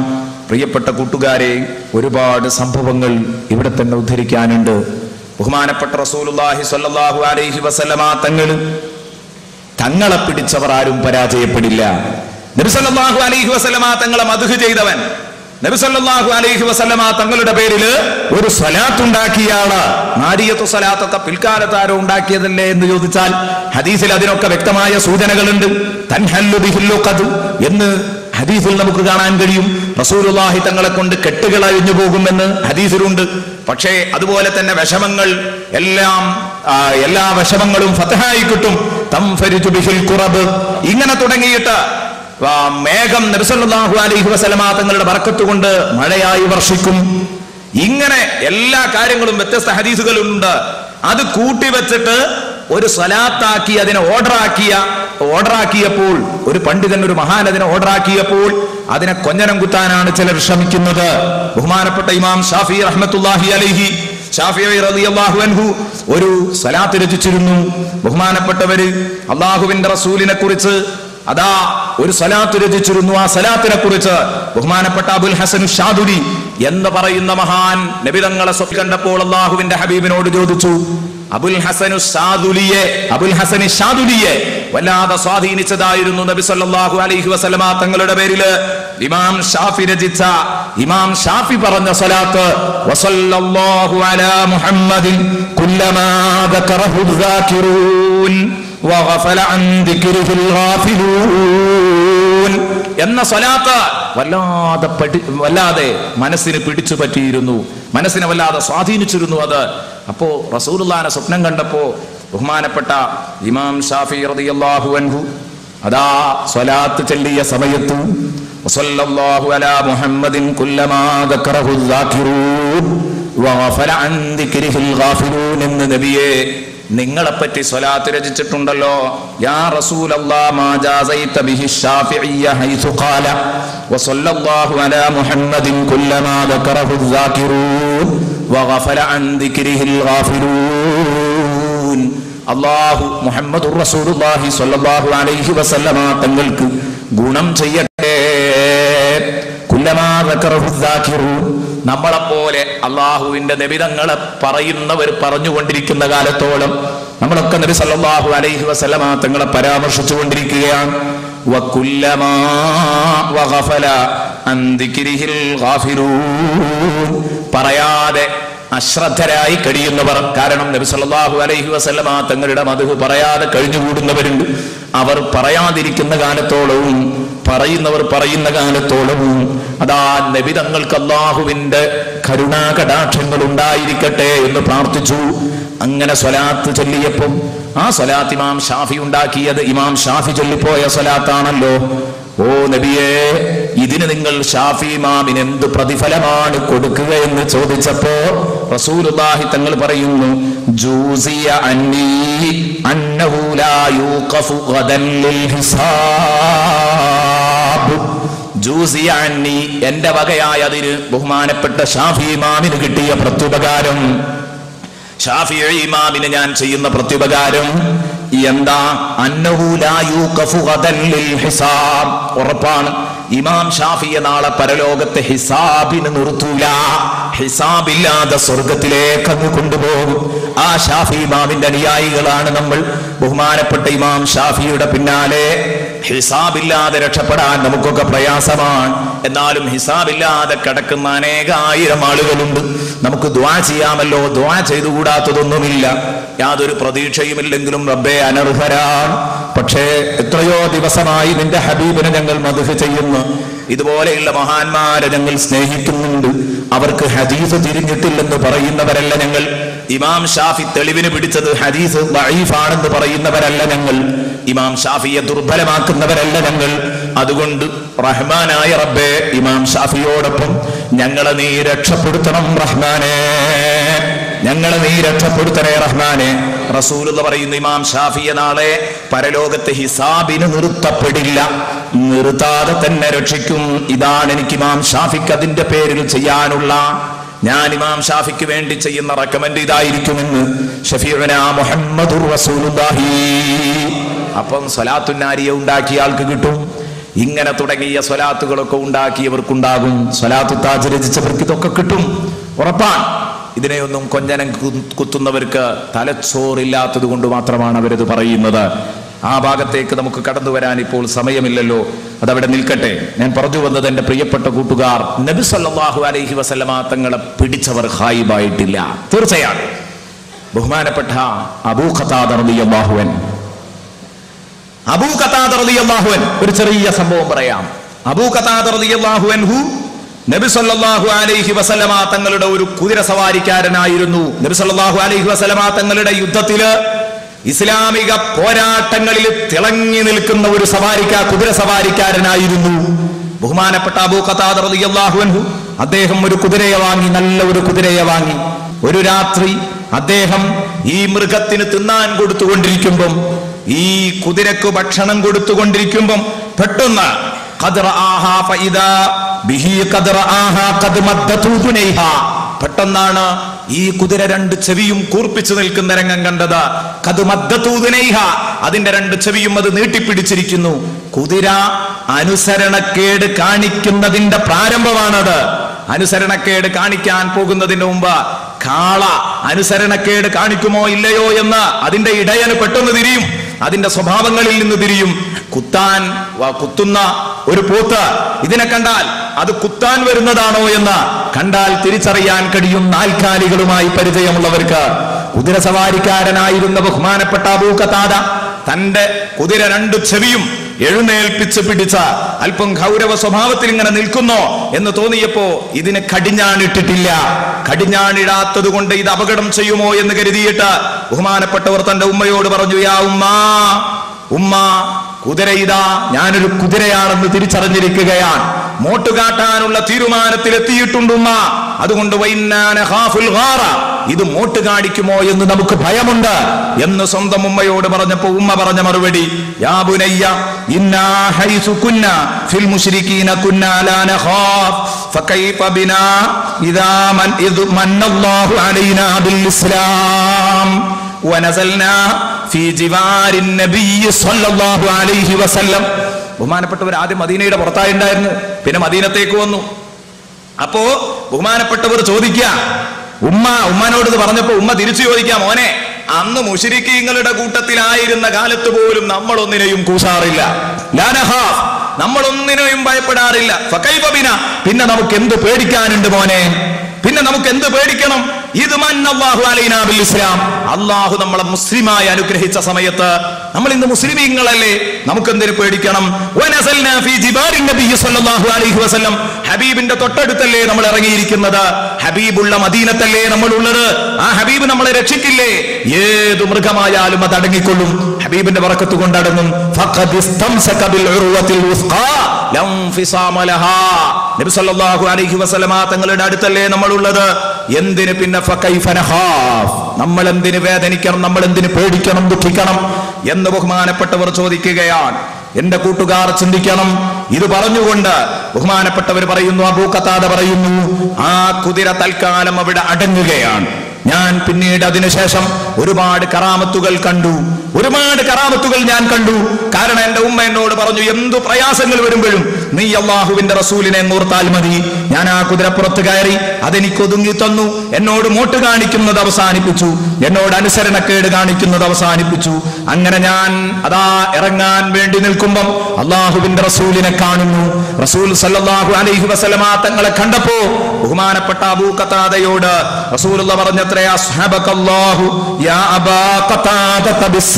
പ്രിയപ്പെട്ട കൂട്ടുകാരെ, ഒരുപാട് സംഭവങ്ങൾ ഇവിടെ തന്നെ ഉദ്ധരിക്കാനുണ്ട്. ബഹുമാനപ്പെട്ട റസൂലുള്ളാഹി സ്വല്ലല്ലാഹു അലൈഹി വസല്ലമ തങ്ങൾ തങ്ങളെ പിടിച്ചവർ ആരും പരാജയപ്പെടില്ല. നബി സല്ലല്ലാഹു അലൈഹി വസല്ലമ തങ്ങളെ മദ്ഹ് ചെയ്തവൻ, നബി സല്ലല്ലാഹു അലൈഹി വസല്ലമ തങ്ങളുടെ പേരിൽ ഒരു സ്വലാത്ത് ഉണ്ടാക്കിയാണ്. നാരിയത്തു സ്വലാത്തൊക്കെ പിൽക്കാലത്ത് ആരോ ഉണ്ടാക്കിയതല്ലേ എന്ന് ചോദിച്ചാൽ ഹദീസിൽ അതിനൊക്കെ വ്യക്തമായ സൂചനകളുണ്ട്. തൻഹല്ലു ബിഹിൽ ഖദ് എന്ന് ഹദീസിൽ നമുക്ക് കാണാൻ കഴിയും. റസൂലുള്ളാഹി തങ്ങളെ കൊണ്ട് കെട്ടുകൾ അഴിഞ്ഞു പോകുമെന്ന് ഹദീസിലുണ്ട്. പക്ഷേ അതുപോലെ തന്നെ വിഷമങ്ങൾ എല്ലാം എല്ലാ വിഷമങ്ങളും ഫതഹായി കിട്ടും. തംഫരിജു ബിഹിൽ ഖുറബ്, ഇങ്ങനെ തുടങ്ങിയിട്ട് മേഘം നബി സല്ലല്ലാഹു അലൈഹി വസല്ലമ തങ്ങളുടെ ബർക്കത്ത് കൊണ്ട് മഴയായി വർഷിക്കും. ഇങ്ങനെ എല്ലാ കാര്യങ്ങളും വ്യത്യസ്ത ഹദീസുകളുണ്ട്. അത് കൂട്ടിവെച്ചിട്ട് ഒരു സ്വലാത്താക്കി അതിനെ ഓർഡറാക്കിയ ഓർഡറാക്കിയപ്പോൾ ഒരു പണ്ഡിതൻ, ഒരു മഹാൻ അതിനെ ഓർഡറാക്കിയപ്പോൾ അതിനെ കൊഞ്ഞനം കുത്താനാണ് ചിലർ ശ്രമിക്കുന്നത്. ബഹുമാനപ്പെട്ട ഇമാം ഷാഫി റഹ്മത്തുള്ളാഹി അലൈഹി, ഷാഫി റളിയല്ലാഹു അൻഹു ഒരു സ്വലാത്ത് രചിച്ചിരുന്നു. ബഹുമാനപ്പെട്ടവര് അള്ളാഹുവിന്റെ റസൂലിനെ കുറിച്ച് അതാ ഒരു സ്വലാത്ത് രചിച്ചിരുന്നു. ആ സ്വലാത്തിനെ കുറിച്ച് ബഹുമാനപ്പെട്ട അബുൽ ഹസൻ ഷാദുലി എന്ന് പറയുന്ന മഹാൻ നബി തങ്ങളെ സ്വപ്നം കണ്ടപ്പോൾ അള്ളാഹുവിന്റെ ഹബീബിനോട് ചോദിച്ചു. അബുൽ ഹസനു ഷാദുലിയെ അബുൽ ഹസനി ഷാദുലിയെ വല്ലാതെ സ്വാധീനിച്ചതായിരുന്നു നബി സല്ലല്ലാഹു അലൈഹി വസല്ലമ തങ്ങളുടെ പേരില് ഇമാം ഷാഫി രചിച്ച, ഇമാം ഷാഫി പറഞ്ഞ സ്വലാത്ത് വസല്ലല്ലാഹു അലാ മുഹമ്മദിൻ കുല്ലമാ ദകറഹു ദാകിറൂൻ വഗഫല അൻ ദിക്രിഹിൽ ഗാഫിലൂൻ എന്ന സ്വലാത്ത് വല്ലാതെ വല്ലാതെ മനസ്സിന് പിടിച്ചു പറ്റിയിരുന്നു, മനസ്സിനെ വല്ലാതെ സ്വാധീനിച്ചിരുന്നു അത്. അപ്പോ റസൂലുള്ളാഹിനെ സ്വപ്നം കണ്ടപ്പോ ബഹുമാനപ്പെട്ട ഇമാം ഷാഫി റളിയല്ലാഹു അൻഹു അതാ സ്വലാത്ത് ചൊല്ലിയ സമയത്ത് വസല്ലല്ലാഹു അലാ മുഹമ്മദിൻ കുല്ലമാ ദകറഹു ദാകിറൂൻ വഗഫല അൻ ദിക്രിഹിൽ ഗാഫിലൂൻ എന്ന് നബിയെ നിങ്ങളെപ്പറ്റി സ്വലാത്ത് രചിച്ചിട്ടുണ്ടല്ലോ. യാ റസൂലല്ലാഹ് മാ ജാസൈത ബിഹി ശാഫിഇയ്യ ഹൈസു ഖാല വസല്ലല്ലാഹു അലാ മുഹമ്മദിൻ കുല്ലമാ ദകറഹു ദാകിറൂൻ വഗഫല അൻ ദിക്രിഹിൽ ഗാഫിലൂൻ. അല്ലാഹു മുഹമ്മദുർ റസൂലുള്ളാഹി സ്വല്ലല്ലാഹു അലൈഹി വസല്ലമ തങ്ങൾക്ക് ഗുണം ചെയ്യട്ടെ. കുല്ലമാ ദകറഹു ദാകിറൂൻ, നമ്മളെപ്പോലെ അള്ളാഹുവിന്റെ നബിതങ്ങളെ പറയുന്നവർ പറഞ്ഞുകൊണ്ടിരിക്കുന്ന കാലത്തോളം നമ്മളൊക്കെ നബി സല്ലല്ലാഹു അലൈഹി വസല്ലമ തങ്ങളെ പരാമർശിച്ചു കൊണ്ടിരിക്കുകയാണ്. വകുല്ലമാ വഗഫല അൻ ദിക്രിഹിൽ ഗാഫിലൂൻ, പറയാതെ അശ്രദ്ധരായി കഴിയുന്നവർ, കാരണം നബി സല്ലല്ലാഹു അലൈഹി വസല്ലമ തങ്ങളുടെ മദ്ഹ് പറയാതെ കഴിഞ്ഞുകൂടുന്നവരുണ്ട്. അവർ പറയാതിരിക്കുന്ന കാലത്തോളവും പറയുന്നവർ പറയുന്ന കാലത്തോളവും അതാ നബി തങ്ങൾക്ക് അല്ലാഹുവിന്റെ കരുണാകടാക്ഷങ്ങൾ ഉണ്ടായിരിക്കട്ടെ എന്ന് പ്രാർത്ഥിച്ചു. അങ്ങനെ സ്വലാത്ത് ചൊല്ലിയപ്പം ആ സ്വലാത്ത് ഇമാം ഷാഫി ഉണ്ടാക്കിയത്, ഇമാം ഷാഫി ചൊല്ലിപ്പോയ സ്വലാത്താണല്ലോ. ഓ നബിയേ, ഇതിന് നിങ്ങൾ ഷാഫി ഇമാമിന് എന്ത് പ്രതിഫലമാണ് കൊടുക്കുക എന്ന് ചോദിച്ചപ്പോ റസൂലുള്ളാഹി തങ്ങൾ പറയുന്നു, ജൂസിയ അന്നീ അന്നഹു ലാ യൂഖഫു ഗദൻ ലിൽ ഹിസാബ്. ജൂസിയ അന്നീ, എന്റെ വകയായ അതിന് ബഹുമാനപ്പെട്ട ഷാഫി ഇമാമിന് കിട്ടിയ പ്രത്യുപകാരം, ഷാഫി ഇമാമിന് ഞാൻ ചെയ്യുന്ന പ്രത്യുപകാരം എന്താ? അന്നഹു ലാ യൂഖഫു ഗദൻ ലിൽ ഹിസാബ്. ഉറപ്പാണ്, ഇമാം ഷാഫിയെ നാളെ പരലോകത്തെ ഹിസാബിന് നിർത്തൂല, ഹിസാബില്ലാതെ സ്വർഗത്തിലേക്ക് അങ്ങ് കൊണ്ടുപോകും. ആ ഷാഫി ഇമാമിന്റെ അനുയായികളാണ് നമ്മൾ. ബഹുമാനപ്പെട്ട ഇമാം ഷാഫിയുടെ പിന്നാലെ ഹിസാബില്ലാതെ രക്ഷപ്പെടാൻ നമുക്കൊക്കെ പ്രയാസമാണ്. എന്നാലും ഹിസാബില്ലാതെ കിടക്കുന്ന അനേകായിരം ആളുകളുണ്ട്. നമുക്ക് ദുആ ചെയ്യാമല്ലോ, ദുആ ചെയ്തുകൂടാത്തതൊന്നുമില്ല. യാതൊരു പ്രതീക്ഷയുമില്ലെങ്കിലും റബ്ബേ അനർഹരാണ്. പക്ഷേ എത്രയോ ദിവസമായി നിന്റെ ഹബീബിനെ ഞങ്ങൾ മദ്ഹ് ചെയ്യുന്നു, ഇതുപോലെയുള്ള മഹാന്മാരെ ഞങ്ങൾ സ്നേഹിക്കുന്നുണ്ട്. അവർക്ക് ഹദീസ് തിരിഞ്ഞിട്ടില്ലെന്ന് പറയുന്നവരല്ല ഞങ്ങൾ. ഇമാം ഷാഫി തെളിവിന് പിടിച്ചത് ഹദീസ് ദഈഫാണെന്ന് പറയുന്നവരല്ല ഞങ്ങൾ. ഇമാം ഷാഫിയെ ദുർബലമാക്കുന്നവരല്ല ഞങ്ങൾ. അതുകൊണ്ട് റഹ്മാനായ റബ്ബേ, ഇമാം ഷാഫിയോടൊപ്പം ഞങ്ങളെ നീ രക്ഷപ്പെടുത്തണം റഹ്മാനേ, ഞങ്ങളെ നീ രക്ഷപ്പെടുത്തണേ റഹ്മാനെ. റസൂലുള്ള പറയുന്നു, ഇമാം ഷാഫിയെ നാളെ പരലോകത്തെ ഹിസാബിന് നിർത്തപ്പെടില്ല, നിർത്താതെ തന്നെ രക്ഷിക്കും. ഇതാണ് എനിക്ക് ഇമാം ഷാഫിക്ക് അതിന്റെ പേരിൽ ചെയ്യാനുള്ള, ഞാൻ ഇമാം ഷാഫിക്ക് വേണ്ടി ചെയ്യുന്ന റെക്കമെൻഡ് ഇതായിരിക്കുമെന്ന് ഷഫീഉനാ മുഹമ്മദുർ റസൂലുള്ളാഹി. അപ്പം സ്വലാത്തുൻ നാരിയ ഉണ്ടാക്കിയ ആൾക്ക് കിട്ടും. ഇങ്ങനെ തുടങ്ങിയ സ്വലാത്തുകളൊക്കെ ഉണ്ടാക്കിയവർക്കുണ്ടാകും. സ്വലാത്തു താജ് രചിച്ചവർക്ക് ഇതൊക്കെ കിട്ടും, ഉറപ്പാണ്. ഇതിനെയൊന്നും കൊഞ്ഞനം കുത്തുന്നവർക്ക് തലച്ചോറില്ലാത്തത് കൊണ്ട് മാത്രമാണ് അവരത് പറയുന്നത്. ആ ഭാഗത്തേക്ക് നമുക്ക് കടന്നു വരാൻ ഇപ്പോൾ സമയമില്ലല്ലോ, അതവിടെ നിൽക്കട്ടെ. ഞാൻ പറഞ്ഞു വന്നത്, എൻ്റെ പ്രിയപ്പെട്ട കൂട്ടുകാർ, നബി സല്ലല്ലാഹു അലൈഹി വസല്ലമ തങ്ങളെ പിടിച്ചവർ ഖായിബായിട്ടില്ല, തീർച്ചയാണ്. ബഹുമാനപ്പെട്ട അബൂ ഖതാദ റളിയല്ലാഹു അൻഹു അബൂ ഖതാദ റളിയല്ലാഹു അൻഹു ഒരു ചെറിയ സംഭവം പറയാം. അബൂ ഖതാദ റളിയല്ലാഹു അൻഹു നബി സല്ലല്ലാഹു അലൈഹി വസല്ലമ തങ്ങളുടെ ഒരു കുതിര സവാരിക്കാരനായിരുന്നു. നബി സല്ലല്ലാഹു അലൈഹി വസല്ലമ തങ്ങളുടെ യുദ്ധത്തില്, ഇസ്ലാമിക പോരാട്ടങ്ങളിൽ തിളങ്ങി നിൽക്കുന്ന ഒരു സവാരിക്കാ കുതിര സവാരിക്കാരനായിരുന്നു ബഹുമാനപ്പെട്ട അബൂ ഖതാദ റളിയല്ലാഹു അൻഹു. അദ്ദേഹം ഒരു കുതിരയെ വാങ്ങി, നല്ല ഒരു കുതിരയെ വാങ്ങി. ഒരു രാത്രി അദ്ദേഹം ഈ മൃഗത്തിന് തിന്നാൻ കൊടുത്തുകൊണ്ടിരിക്കുമ്പം, ഈ കുതിരക്ക് ഭക്ഷണം കൊടുത്തുകൊണ്ടിരിക്കുമ്പം പെട്ടെന്ന് പെട്ടെന്നാണ് ഈ കുതിര രണ്ട് ചെവിയും കൂർപ്പിച്ചു നിൽക്കുന്ന രംഗം കണ്ടത്. അതിന്റെ രണ്ട് ചെവിയും അത് നീട്ടിപ്പിടിച്ചിരിക്കുന്നു. കുതിര അനുസരണക്കേട് കാണിക്കുന്നതിന്റെ പ്രാരംഭമാണത്. അനുസരണക്കേട് കാണിക്കാൻ പോകുന്നതിന് മുമ്പ് കാള അനുസരണക്കേട് കാണിക്കുമോ ഇല്ലയോ എന്ന് അതിന്റെ ഇടയന് പെട്ടെന്ന് തിരിയും, അതിന്റെ സ്വഭാവങ്ങളിൽ നിന്ന് തിരിയും. കുത്താൻ കുത്തുന്ന ഒരു പോത്ത് ഇതിനെ കണ്ടാൽ അത് കുത്താൻ വരുന്നതാണോ എന്ന് കണ്ടാൽ തിരിച്ചറിയാൻ കഴിയും നാൽക്കാലികളുമായി പരിചയമുള്ളവർക്ക്. കുതിര സവാരിക്കാരനായിരുന്ന ബഹുമാനപ്പെട്ട അബൂ ഖതാദ തന്റെ കുതിര രണ്ടു ചെവിയും എഴുന്നേൽപ്പിച്ച് പിടിച്ച അല്പം ഗൗരവ സ്വഭാവത്തിൽ ഇങ്ങനെ നിൽക്കുന്നോ എന്ന് തോന്നിയപ്പോ ഇതിന് കടിഞ്ഞാണിട്ടിട്ടില്ല. കടിഞ്ഞാണിടാത്തത് കൊണ്ട് ഇത് അപകടം ചെയ്യുമോ എന്ന് കരുതിയിട്ട് ബഹുമാനപ്പെട്ടവർ തന്റെ ഉമ്മയോട് പറഞ്ഞു, യാ ഉമ്മ, ഉമ്മ, കുതിര ഇതാ, ഞാനൊരു കുതിരയാണെന്ന് തിരിച്ചറിഞ്ഞിരിക്കുകയാണ്, മോട്ടുകാട്ടാനുള്ള തീരുമാനത്തിൽ എത്തിയിട്ടുണ്ട് ഉമ്മ. അതുകൊണ്ട് ഇത് മോട്ട് കാണിക്കുമോ എന്ന് നമുക്ക് ഭയമുണ്ട് എന്ന് സ്വന്തം ഉമ്മയോട് പറഞ്ഞപ്പോ ഉമ്മ പറഞ്ഞ മറുപടി, യാ ബുനയ്യ ഇന്നാ ഹൈസു കുന്ന ഫിൽ മുശ്രികീന കുന്ന ലാ നഖാഫ് ഫകൈഫ ബിനാ ഇദാ മൻ ഇദ് മന്നല്ലാഹു അലൈനാ ബിൽ ഇസ്ലാം വനസൽനാ ഫീ ജിവാരിൻ നബിയ്യി സ്വല്ലല്ലാഹു അലൈഹി വസല്ലം. ബഹുമാനപ്പെട്ടവർ ആദ്യം മദീനയുടെ പുറത്തായിട്ടുണ്ടായിരുന്നു, പിന്നെ മദീനത്തേക്ക് വന്നു. അപ്പോ ബഹുമാനപ്പെട്ടവർ ചോദിക്കുക, ഉമ്മ ഉമ്മാനോട് ഇത് പറഞ്ഞപ്പോ ഉമ്മ തിരിച്ചു ചോദിക്കാം, മോനെ, അന്ന് മുശ്രിക്കീങ്ങളുടെ കൂട്ടത്തിലായിരുന്ന കാലത്ത് പോലും നമ്മളൊന്നിനെയും കൂസാറില്ല, ലാ നഖാഫ്, നമ്മളൊന്നിനെയും ഭയപ്പെടാറില്ല, ഫകൈഫ ബിനാ, പിന്നെ നമുക്ക് എന്ത് പേടിക്കാനുണ്ട് മോനെ, പിന്നെ നമുക്ക് എന്ത് പേടിക്കണം? ഇത് മന്നല്ലാഹു അലൈനാ ബിൽ ഇസ്ലാം, അല്ലാഹു നമ്മളെ മുസ്ലിമായി അനുഗ്രഹിച്ച സമയത്ത് നമ്മൾ ഇന്ന് മുസ്ലിമീങ്ങളല്ലേ, നമുക്ക് എന്തിനു പേടിക്കണം? വനസൽനാ ഫീ ജിബാരിൻ നബിയ്യി സ്വല്ലല്ലാഹു അലൈഹി വസല്ലം, ഹബീബിന്റെ തൊട്ടടുത്തല്ലേ നമ്മൾ ഇറങ്ങിയിരിക്കുന്നത്, ഹബീബുള്ള മദീനത്തല്ലേ നമ്മൾ ഉള്ളത്, ആ ഹബീബ് നമ്മളെ രക്ഷിക്കില്ലേ? ഏത് മൃഗമായാലും അത് അടങ്ങിക്കൊള്ളും, ഹബീബിന്റെ ബറക്കത്ത് കൊണ്ടടങ്ങും. ഫഖദ് ഇസ്തംസക ബിൽ ഉർവത്തിൽ വുസ്ഖാ ലം ഫിസാമ ലഹാ, നബി സല്ലല്ലാഹു അലൈഹി വസല്ലമ തങ്ങളുടെ അടുത്തല്ലേ നമ്മൾ ഉള്ളത്, എന്തിന് പിന്നെ ഫകൈഫ നഖാഫ്, നമ്മൾ എന്തിന് വേദനിക്കണം, നമ്മൾ എന്തിന് പേടിക്കണം, ദുഃഖിക്കണം എന്ന് ബഹുമാനപ്പെട്ടവർ ചോദിക്കുകയാണ്. എന്റെ കൂട്ടുകാർ ചിന്തിക്കണം. ഇത് പറഞ്ഞുകൊണ്ട് ബഹുമാനപ്പെട്ടവർ പറയുന്നു, അബൂ ഖതാദ പറയുന്നു, ആ കുതിര തൽക്കാലം അവിടെ അടങ്ങുകയാണ്. ഞാൻ പിന്നീട് അതിനുശേഷം ഒരുപാട് കറാമത്തുകൾ കണ്ടു, ഒരുപാട് കറാമത്തുകൾ ഞാൻ കണ്ടു. കാരണം എന്റെ ഉമ്മ എന്നോട് പറഞ്ഞു, എന്തു പ്രയാസങ്ങൾ വരുമ്പോഴും നീ അള്ളാഹുവിന്റെ റസൂലിനെ ഓർത്താൽ മതി. ഞാൻ ആ കുതിരപ്പുറത്ത് കയറി, അതെനിക്ക് ഒതുങ്ങി തന്നു, എന്നോട് മോട്ട് കാണിക്കുന്നത് അവസാനിപ്പിച്ചു, എന്നോട് അനുസരണക്കേട് കാണിക്കുന്നത് അവസാനിപ്പിച്ചു. അങ്ങനെ ഞാൻ അതാ ഇറങ്ങാൻ വേണ്ടി നിൽക്കുമ്പം അള്ളാഹുവിന്റെ റസൂലിനെ കാണുന്നു. റസൂൽ സല്ലല്ലാഹു അലൈഹി വസല്ലമ തങ്ങളെ കണ്ടപ്പോ ബഹുമാനപ്പെട്ട അബൂ ഖതാദയോട് റസൂലുള്ളാഹി പറഞ്ഞത്രേ, അസ്ഹബകല്ലാഹു യാ അബാ ഖതാദ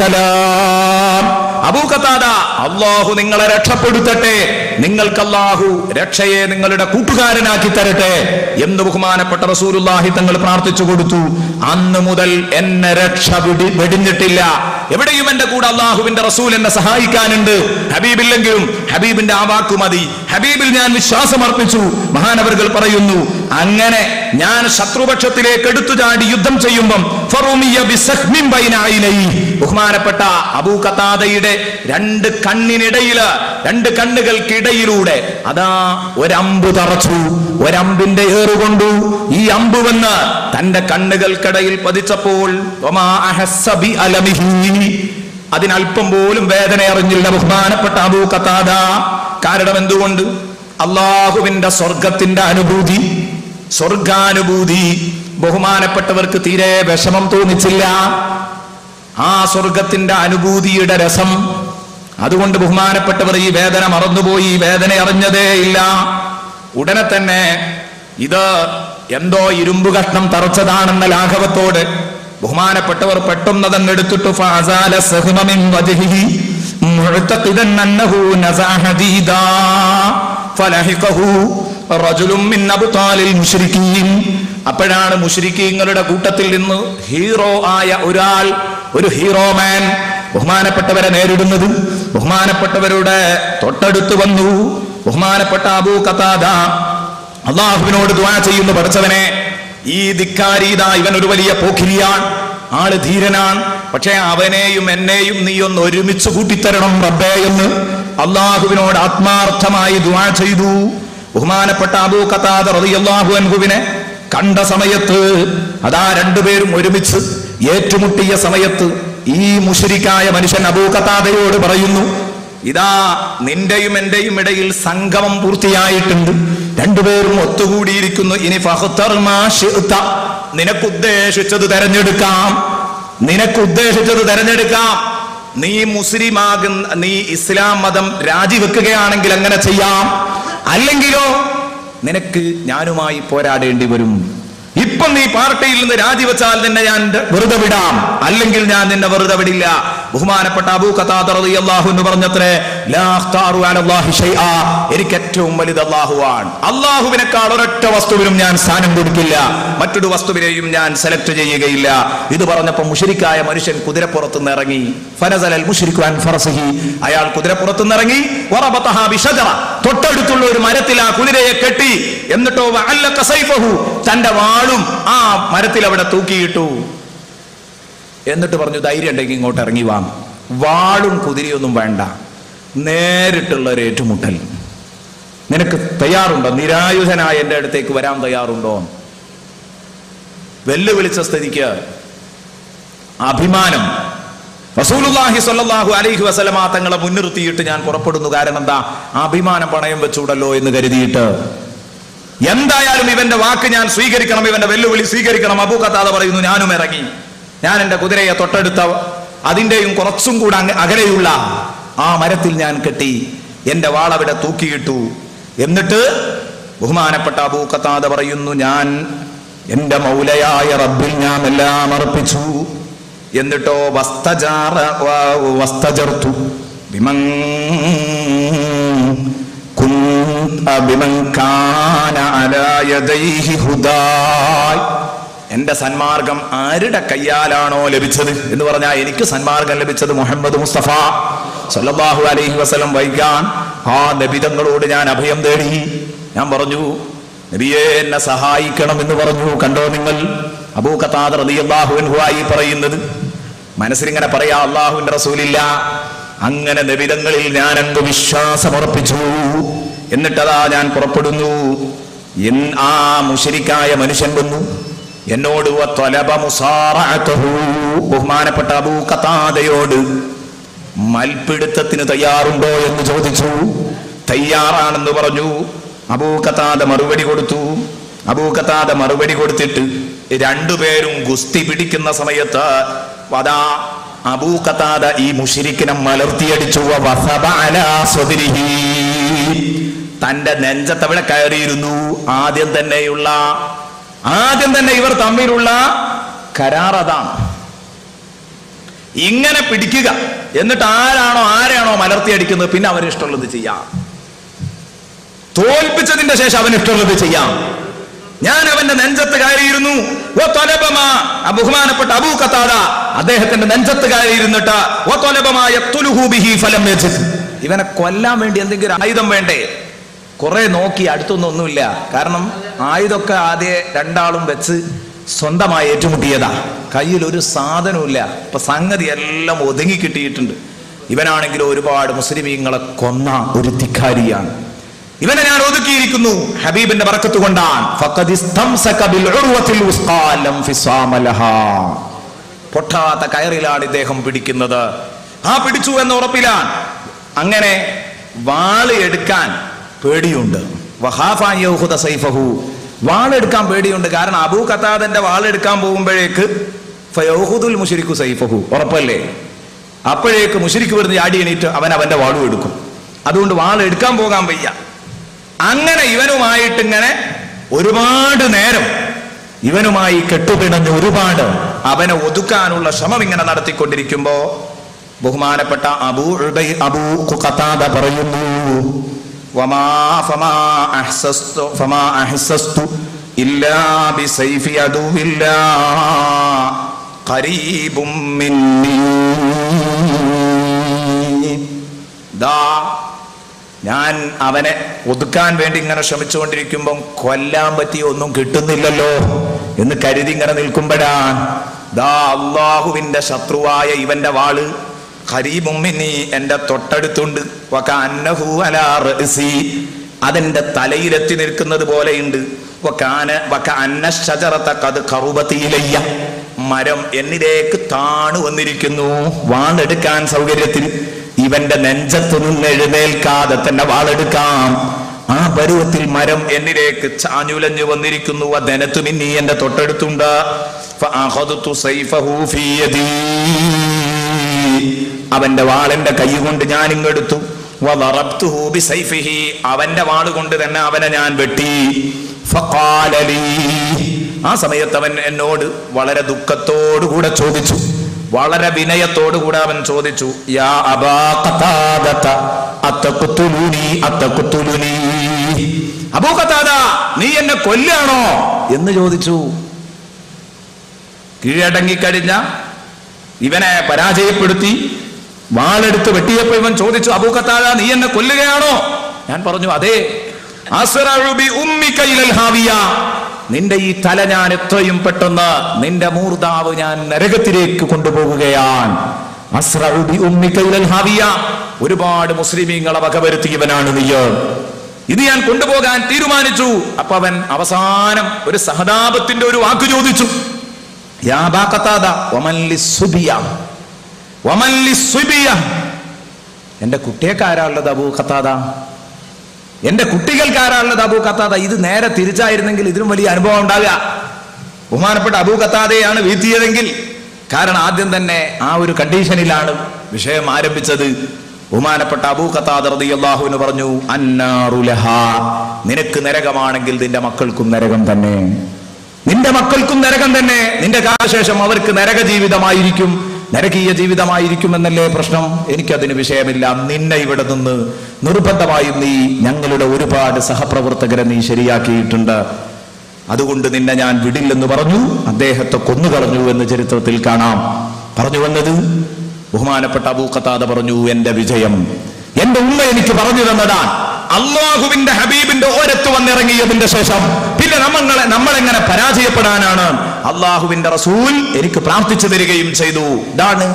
ബിസ്സലാം, അബൂ ഖതാദ, അല്ലാഹു നിങ്ങളെ രക്ഷപ്പെടുത്തട്ടെ, നിങ്ങൾക്ക് അല്ലാഹു രക്ഷയെ നിങ്ങളുടെ കൂട്ടുകാരനാക്കി തരട്ടെ എന്ന് ബഹുമാനപ്പെട്ട റസൂലുള്ളാഹി തങ്ങൾ പ്രാർത്ഥിച്ചു കൊടുത്തു. അന്ന് മുതൽ എന്നെ രക്ഷ വെടിഞ്ഞിട്ടില്ല. എവിടെയും എന്റെ കൂടെ അള്ളാഹുവിന്റെ റസൂൽ എന്നെ സഹായിക്കാനുണ്ട്. ഹബീബില്ലെങ്കിലും ഹബീബിന്റെ ആ വാക്കു മതി, ഹബീബിൽ ഞാൻ വിശ്വാസം അർപ്പിച്ചു. മഹാനവറുകൾ പറയുന്നു, അങ്ങനെ ഞാൻ ശത്രുപക്ഷത്തിലേക്ക് എടുത്തു ചാടി യുദ്ധം ചെയ്യുമ്പം ബഹുമാനപ്പെട്ട അബൂ ഖതാദയുടെ രണ്ട് കണ്ണിനിടയില്, രണ്ട് കണ്ണുകൾക്കിടയിലൂടെ അതാ ഒരമ്പ് തറച്ചു. ഒരമ്പിന്റെ ഏറുകൊണ്ടു ഈ അമ്പ് വന്ന് തന്റെ കണ്ണുകൾക്കിടയിൽ പതിച്ചപ്പോൾ അതിനല്പം പോലും വേദന അറിഞ്ഞില്ല ബഹുമാനപ്പെട്ട അബൂ ഖതാദ. കാരണം എന്തുകൊണ്ട്? അള്ളാഹുവിന്റെ സ്വർഗത്തിന്റെ അനുഭൂതി, സ്വർഗാനുഭൂതി ബഹുമാനപ്പെട്ടവർക്ക് തീരെ വിഷമം തോന്നിച്ചില്ല. ആ സ്വർഗത്തിന്റെ അനുഭൂതിയുടെ രസം, അതുകൊണ്ട് ബഹുമാനപ്പെട്ടവർ ഈ വേദന മറന്നുപോയി, വേദന അറിഞ്ഞതേ ഇല്ല. ഉടനെ തന്നെ ഇത് എന്തോ ഇരുമ്പ് കഷ്ണം തറച്ചതാണെന്ന ലാഘവത്തോട് ബഹുമാനപ്പെട്ടവർ പെട്ടെന്ന് അതങ്ങെടുത്തിട്ടു ഫഅസാല സഹ്മ മിൻ വജ്ഹിഹി മുഅ്തഖിദൻ അന്നഹു നസഅ ഹദീദാ ഫലഹിഖഹു റജുലുൻ മിൻ അബ്താലിൽ മുശ്രിക്കീൻ. അപ്പോഴാണ് മുശ്രിക്കീങ്ങളുടെ കൂട്ടത്തിൽ നിന്ന് ഹീറോ ആയ ഒരാൾ, ഒരു ഹീറോ മാൻ ബഹുമാനപ്പെട്ടവരെ നേരിടുന്നത്. ബഹുമാനപ്പെട്ടവരുടെ തൊട്ടടുത്ത് വന്നു ബഹുമാനപ്പെട്ട അബൂ ഖതാദ അള്ളാഹുവിനോട് ദുആ ചെയ്യുന്നു, പഠിച്ചവനെ, ഈ ധിക്കാരീതാ, ഇവൻ ഒരു വലിയ പോക്കിരിയാണ്, ആള് ധീരനാണ്, പക്ഷെ അവനെയും എന്നെയും നീ ഒന്ന് ഒരുമിച്ച് കൂട്ടിത്തരണം റബ്ബേ എന്ന് അള്ളാഹുവിനോട് ആത്മാർത്ഥമായി ദുആ ചെയ്തു. ബഹുമാനപ്പെട്ട അബൂ ഖതാദ റളിയല്ലാഹു അൻഹുവിനെ കണ്ട സമയത്ത്, അതാ രണ്ടുപേരും ഒരുമിച്ച് ഏറ്റുമുട്ടിയ സമയത്ത് ഈ മുശ്രിക്കായ മനുഷ്യൻ അബൂ ഖതാദയോട് പറയുന്നു, ഇതാ നിന്റെയും എന്റെയും ഇടയിൽ സംഗമം പൂർത്തിയായിട്ടുണ്ട്, രണ്ടുപേരും ഒത്തുകൂടിയിരിക്കുന്നു, ഇനി ഫഖ്തർ മാ ശിഅ്ത, നിനക്കുദ്ദേശിച്ചത് തെരഞ്ഞെടുക്കാം, നിനക്കുദ്ദേശിച്ചത് തെരഞ്ഞെടുക്കാം. നീ മുസ്ലിമാകുന്ന, നീ ഇസ്ലാം മതം രാജിവെക്കുകയാണെങ്കിൽ അങ്ങനെ ചെയ്യാം, അല്ലെങ്കിലോ നിനക്ക് ഞാനുമായി പോരാടേണ്ടി വരും. ഇപ്പം നീ പാർട്ടിയിൽ നിന്ന് രാജിവെച്ചാൽ നിന്നെ ഞാൻ വെറുതെ വിടാം, അല്ലെങ്കിൽ ഞാൻ നിന്നെ വെറുതെ വിടില്ല. ബഹുമാനപ്പെട്ട അബൂ ഖതാദ റളിയല്ലാഹു അൻഹു പറഞ്ഞത്രേ, ലാ അഖ്താറു അലല്ലാഹി ശൈആ, എനിക്ക് ഏറ്റവും വലുത് അല്ലാഹുവാണ്, അല്ലാഹുവിനേക്കാൾ ഒരൊറ്റ വസ്തുവിനും ഞാൻ സ്ഥാനം കൊടുക്കില്ല, മറ്റൊരു വസ്തുവിനെയും ഞാൻ സെലക്ട് ചെയ്യുകയില്ല. ഇത് പറഞ്ഞപ്പോൾ മുശ്രിക്കായ മനുഷ്യൻ കുതിരപ്പുറത്ത് നിന്ന് ഇറങ്ങി. ഫനസലൽ മുശ്രികു അൻ ഫറസിഹി, അയാൾ കുതിരപ്പുറത്ത് നിന്ന് ഇറങ്ങി. വറബതഹ ബിശജറ, തൊട്ടടുത്തുള്ള ഒരു മരത്തിൽ ആ കുതിരയെ കെട്ടി. എന്നിട്ടോ വഅല്ലക സൈഫഹു, തന്റെ വാളും ആ മരത്തിൽ അവിടെ തൂക്കിയിട്ടു. എന്നിട്ട് പറഞ്ഞു, ധൈര്യം ഉണ്ടെങ്കിൽ ഇങ്ങോട്ട് ഇറങ്ങി വാ, വാളും കുതിരയൊന്നും വേണ്ട, നേരിട്ടുള്ള ഒരു ഏറ്റുമുട്ടൽ. നിനക്ക് തയ്യാറുണ്ടോ? നിരായുധനായ എന്റെ അടുത്തേക്ക് വരാൻ തയ്യാറുണ്ടോ? വെല്ലുവിളിച്ച സ്ഥിതിക്ക് അഭിമാനം റസൂലുള്ളാഹി സ്വല്ലല്ലാഹു അലൈഹി വസല്ലമ തങ്ങളെ മുൻനിർത്തിയിട്ട് ഞാൻ പുറപ്പെടുന്നു. കാരണം എന്താ? അഭിമാനം പണയം വെച്ചൂടല്ലോ എന്ന് കരുതിയിട്ട്. എന്തായാലും ഇവന്റെ വാക്ക് ഞാൻ സ്വീകരിക്കണം, ഇവന്റെ വെല്ലുവിളി സ്വീകരിക്കണം. അബൂ ഖതാദ പറയുന്നു, ഞാനും ഇറങ്ങി. ഞാൻ എന്റെ കുതിരയെ തൊട്ടടുത്ത അതിന്റെയും കുറച്ചും കൂടെ അകലെയുള്ള ആ മരത്തിൽ ഞാൻ കെട്ടി, എന്റെ വാളവിടെ തൂക്കിയിട്ടു. എന്നിട്ട് ബഹുമാനപ്പെട്ട അബൂ ഖതാദ പറയുന്നു, ഞാൻ എന്റെ മൗലയായ റബ്ബിൽ ഞാൻ എല്ലാം അർപ്പിച്ചു. എന്നിട്ടോ വസ്തജാറ വസ്തജർതു ബിമൻ ബിമൻ കാന അലാ യദൈഹി ഹുദായ്, എന്റെ സന്മാർഗം ആരുടെ കയ്യാലാണോ ലഭിച്ചത് എന്ന് പറഞ്ഞാൽ എനിക്ക് സന്മാർഗം ലഭിച്ചത് മുഹമ്മദ് മുസ്തഫ സല്ലല്ലാഹു അലൈഹി വസല്ലം വൈകാൻ ആ നബിതങ്ങളോട് ഞാൻ അഭയം തേടി. ഞാൻ പറഞ്ഞു, നബിയെ എന്നെ സഹായിക്കണം എന്ന് പറഞ്ഞു. കണ്ടോ നിങ്ങൾ, അബൂ ഖതാദ റളിയല്ലാഹു അൻഹു ആയി പറയുന്നത്. മനസ്സിലിങ്ങനെ പറയാ, അള്ളാഹുവിന്റെ റസൂലില്ല. അങ്ങനെ നബിതങ്ങളിൽ ഞാൻ അങ്ങ് വിശ്വാസമർപ്പിച്ചു. എന്നിട്ടതാ ഞാൻ പുറപ്പെടുന്നു. ആ മുശ്രിക്കായ മനുഷ്യൻ വന്നു എന്നോട്, ബഹുമാനപ്പെട്ട അബൂ ഖതാദയോട് മൽപിടുത്തത്തിന് തയ്യാറുണ്ടോ എന്ന് ചോദിച്ചു. തയ്യാറാണെന്ന് പറഞ്ഞു. അബൂ ഖതാദ മറുപടി കൊടുത്തു. അബൂ ഖതാദ മറുപടി കൊടുത്തിട്ട് രണ്ടുപേരും ഗുസ്തി പിടിക്കുന്ന സമയത്ത് അതാ അബൂ ഖതാദ ഈ മുശ്രിക്കിനെ മലർത്തിയടിച്ചു. തന്റെ നെഞ്ചത്തവിടെ കയറിയിരുന്നു. ആദ്യം തന്നെയുള്ള ആദ്യം തന്നെ ഇവർ തമ്മിലുള്ള കരാറതാണ്. ഇങ്ങനെ പിടിക്കുക, എന്നിട്ട് ആരാണോ ആരാണോ മലർത്തിയടിക്കുന്നത് പിന്നെ അവന് ഇഷ്ടമുള്ളത് ചെയ്യാം. തോൽപ്പിച്ചതിന്റെ ശേഷം അവന് ഇഷ്ടമുള്ളത് ചെയ്യാം. ഞാൻ അവന്റെ നെഞ്ചത്ത് കയറിയിരുന്നു. ബഹുമാനപ്പെട്ട അബൂ ഖതാദ അദ്ദേഹത്തിന്റെ നെഞ്ചത്ത് കയറിയിരുന്നിട്ട് ഇവനെ കൊല്ലാൻ വേണ്ടി എന്തെങ്കിലും ആയുധം വേണ്ടേ? കുറെ നോക്കി, അടുത്തൊന്നും ഒന്നുമില്ല. കാരണം ആയുധമൊക്കെ ആദ്യം രണ്ടാളും വെച്ച് സ്വന്തമായി ഏറ്റുമുട്ടിയതാ. കയ്യിൽ ഒരു സാധനവുമില്ല. ഇപ്പൊ സംഗതി എല്ലാം ഒതുങ്ങി കിട്ടിയിട്ടുണ്ട്. ഇവനാണെങ്കിൽ ഒരുപാട് മുസ്ലിമീങ്ങളെ കൊന്ന ഒരു ധിക്കാരിയാണ്. ഇവനെ ഞാൻ ഒതുക്കിയിരിക്കുന്നു ഹബീബിന്റെ ബറക്കത്ത് കൊണ്ടാണ്. പൊട്ടാത്ത കയറിലാണ് ഇദ്ദേഹം പിടിക്കുന്നത്. ആ പിടിച്ചു എന്ന ഉറപ്പിലാണ്. അങ്ങനെ വാള് എടുക്കാൻ പേടിയുണ്ട്. വഹാഫാൻ യൗഖുദ സൈഫഹു, വാളെടുക്കാൻ പേടിയുണ്ട്. കാരണം അബൂ ഖതാദന്റെ വാളെടുക്കാൻ പോകുമ്പോഴേക്ക് ഫയൗഖുദുൽ മുശ്രിക്കു സൈഫഹു, ഉറപ്പല്ലേ? അപ്പോഴേക്ക് മുശ്രിക്ക് വരുന്ന ചാടി എണീറ്റ് അവൻ അവന്റെ വാളും എടുക്കും. അതുകൊണ്ട് വാളെടുക്കാൻ പോകാൻ വയ്യ. അങ്ങനെ ഇവനുമായിട്ട് ഇങ്ങനെ ഒരുപാട് നേരം ഇവനുമായി കെട്ടുപിണഞ്ഞ് ഒരുപാട് അവനെ ഒതുക്കാനുള്ള ശ്രമം ഇങ്ങനെ നടത്തിക്കൊണ്ടിരിക്കുമ്പോ ബഹുമാനപ്പെട്ട അബൂ ഉബൈ അബൂ ഖതാദ പറയുന്നു, വമാ ഫമാ അഹ്സസ്തു ഫമാ അഹ്സസ്തു ഇല്ലാ ബിസൈഫി അദുവില്ലാ ഖരീബും മിന്നി. ദാ ഞാൻ അവനെ ഒതുക്കാൻ വേണ്ടി ഇങ്ങനെ ശ്രമിച്ചുകൊണ്ടിരിക്കുമ്പം കൊല്ലാൻ പറ്റിയ ഒന്നും കിട്ടുന്നില്ലല്ലോ എന്ന് കരുതി ഇങ്ങനെ നിൽക്കുമ്പോഴാണ് ദാ അള്ളാഹുവിന്റെ ശത്രുവായ ഇവന്റെ വാള് ഖരീബും മിന്നി, എന്റെ തൊട്ടടുത്തുണ്ട്. വകഅന്നഹു അലാ റഅസി, അതെന്റെ തലയിലെത്തി നിൽക്കുന്നത് പോലെയുണ്ട്. വകാന വകഅന്ന ശജറത ഖദ് ഖറുബതി ഇലയ്യ, മരം എന്നിലേക്ക് താണു വന്നിരിക്കുന്നു വാളെടുക്കാൻ സൗകര്യത്തിൽ. ഇവന്റെ നെഞ്ചത്തു നിന്ന് എഴുന്നേൽക്കാതെ തന്നെ വാളെടുക്കാം. ആ പരുവത്തിൽ മരം എന്നിലേക്ക് ചാഞ്ഞുലഞ്ഞു വന്നിരിക്കുന്നു. വദനതു മിന്നി, എന്റെ തൊട്ടടുത്തുണ്ട്. ഫഅഖദതു സൈഫഹു ഫീ യദി, അവന്റെ വാളെന്റെ കൈ കൊണ്ട് ഞാൻ ഇങ്ങെടുത്തു. വദറബ്തുഹു ബിസൈഫിഹി, അവന്റെ വാൾ കൊണ്ട് തന്നെ അവനെ ഞാൻ വെട്ടി. ഫഖാല ലീ, ആ സമയത്ത് അവൻ എന്നോട് വളരെ ദുഃഖത്തോടുകൂടെ ചോദിച്ചു, വളരെ വിനയത്തോടുകൂടെ അവൻ ചോദിച്ചു, യാ അബാ ഖതാദത അത്തഖ്തുലുനി അത്തഖ്തുലുനി, അബൂ ഖതാദ നീ എന്നെ കൊല്ലാണോ എന്ന് ചോദിച്ചു. കീഴടങ്ങിക്കഴിഞ്ഞ ഇവനെ പരാജയപ്പെടുത്തി വാളെടുത്ത് വെട്ടിയപ്പോ ഇവൻ ചോദിച്ചു, അബൂ ഖതാദ നീ എന്നെ കൊല്ലുകയാണോ? ഞാൻ പറഞ്ഞു, അതെ. അസ്റഉ ബി ഉമ്മിക ഇലൽ ഹാവിയ, നിന്റെ ഈ തല ഞാൻ എത്രയും പെട്ടെന്ന് നിന്റെ മൂർദാവ് ഞാൻ നരകത്തിലേക്ക് കൊണ്ടുപോകുകയാണ്. അസ്റഉ ബി ഉമ്മിക ഇലൽ ഹാവിയ, ഒരുപാട് മുസ്ലിമീങ്ങളെ വകവരുത്തിയവനാണ് നീ, ഇത് ഞാൻ കൊണ്ടുപോകാൻ തീരുമാനിച്ചു. അപ്പൊ അവൻ അവസാനം ഒരു സഹതാപത്തിന്റെ ഒരു വാക്ക് ചോദിച്ചു, യാ അബാ ഖതാദ വമൻ ലിസ്സുബിയ വമൻ ലിസ്സുബിയ, എന്റെ കുട്ടിയേക്കാരാളുള്ളത് അബൂ ഖതാദ, എന്റെ കുട്ടികൾക്കാരാളുള്ളത് അബൂ ഖതാദ. ഇത് നേരെ തിരിച്ചായിരുന്നെങ്കിൽ ഇതിലും വലിയ അനുഭവം ഉണ്ടാകുക. ബഹുമാനപ്പെട്ട അബൂ ഖതാദയാണ് വീഴ്ത്തിയതെങ്കിൽ, കാരണം ആദ്യം തന്നെ ആ ഒരു കണ്ടീഷനിലാണ് വിഷയം ആരംഭിച്ചത്. ബഹുമാനപ്പെട്ട അബൂ ഖതാദ റളിയല്ലാഹു അൻഹു പറഞ്ഞു, അന്നാറു ലഹാ, നിനക്ക് നരകമാണെങ്കിൽ നിന്റെ മക്കൾക്കും നരകം തന്നെ, നിന്റെ മക്കൾക്കും നരകം തന്നെ, നിന്റെ കാലശേഷം അവർക്ക് നരക ജീവിതമായിരിക്കും, നരകീയ ജീവിതമായിരിക്കും എന്നല്ലേ പ്രശ്നം. എനിക്കതിന് വിഷയമില്ല. നിന്നെ ഇവിടെ നിന്ന് നിർബന്ധമായും നീ ഞങ്ങളുടെ ഒരുപാട് സഹപ്രവർത്തകരെ നീ ശരിയാക്കിയിട്ടുണ്ട്, അതുകൊണ്ട് നിന്നെ ഞാൻ വിടില്ലെന്ന് പറഞ്ഞു. അദ്ദേഹത്തെ കൊന്നുകളഞ്ഞു എന്ന് ചരിത്രത്തിൽ കാണാം. പറഞ്ഞു വന്നത് ബഹുമാനപ്പെട്ട അബൂ ഖതാദ പറഞ്ഞു, എന്റെ വിജയം എന്റെ ഉമ്മ എനിക്ക് പറഞ്ഞു തന്നതാണ്. അള്ളാഹുവിന്റെ ഹബീബിന്റെ ഓരത്ത് വന്നിറങ്ങിയതിന്റെ ശേഷം പിന്നെ നമ്മളെ നമ്മളെങ്ങനെ പരാജയപ്പെടാനാണ്? അള്ളാഹുവിന്റെ റസൂൽ എനിക്ക് പ്രാർത്ഥിച്ചു തരികയും ചെയ്തു. ഇതാണ്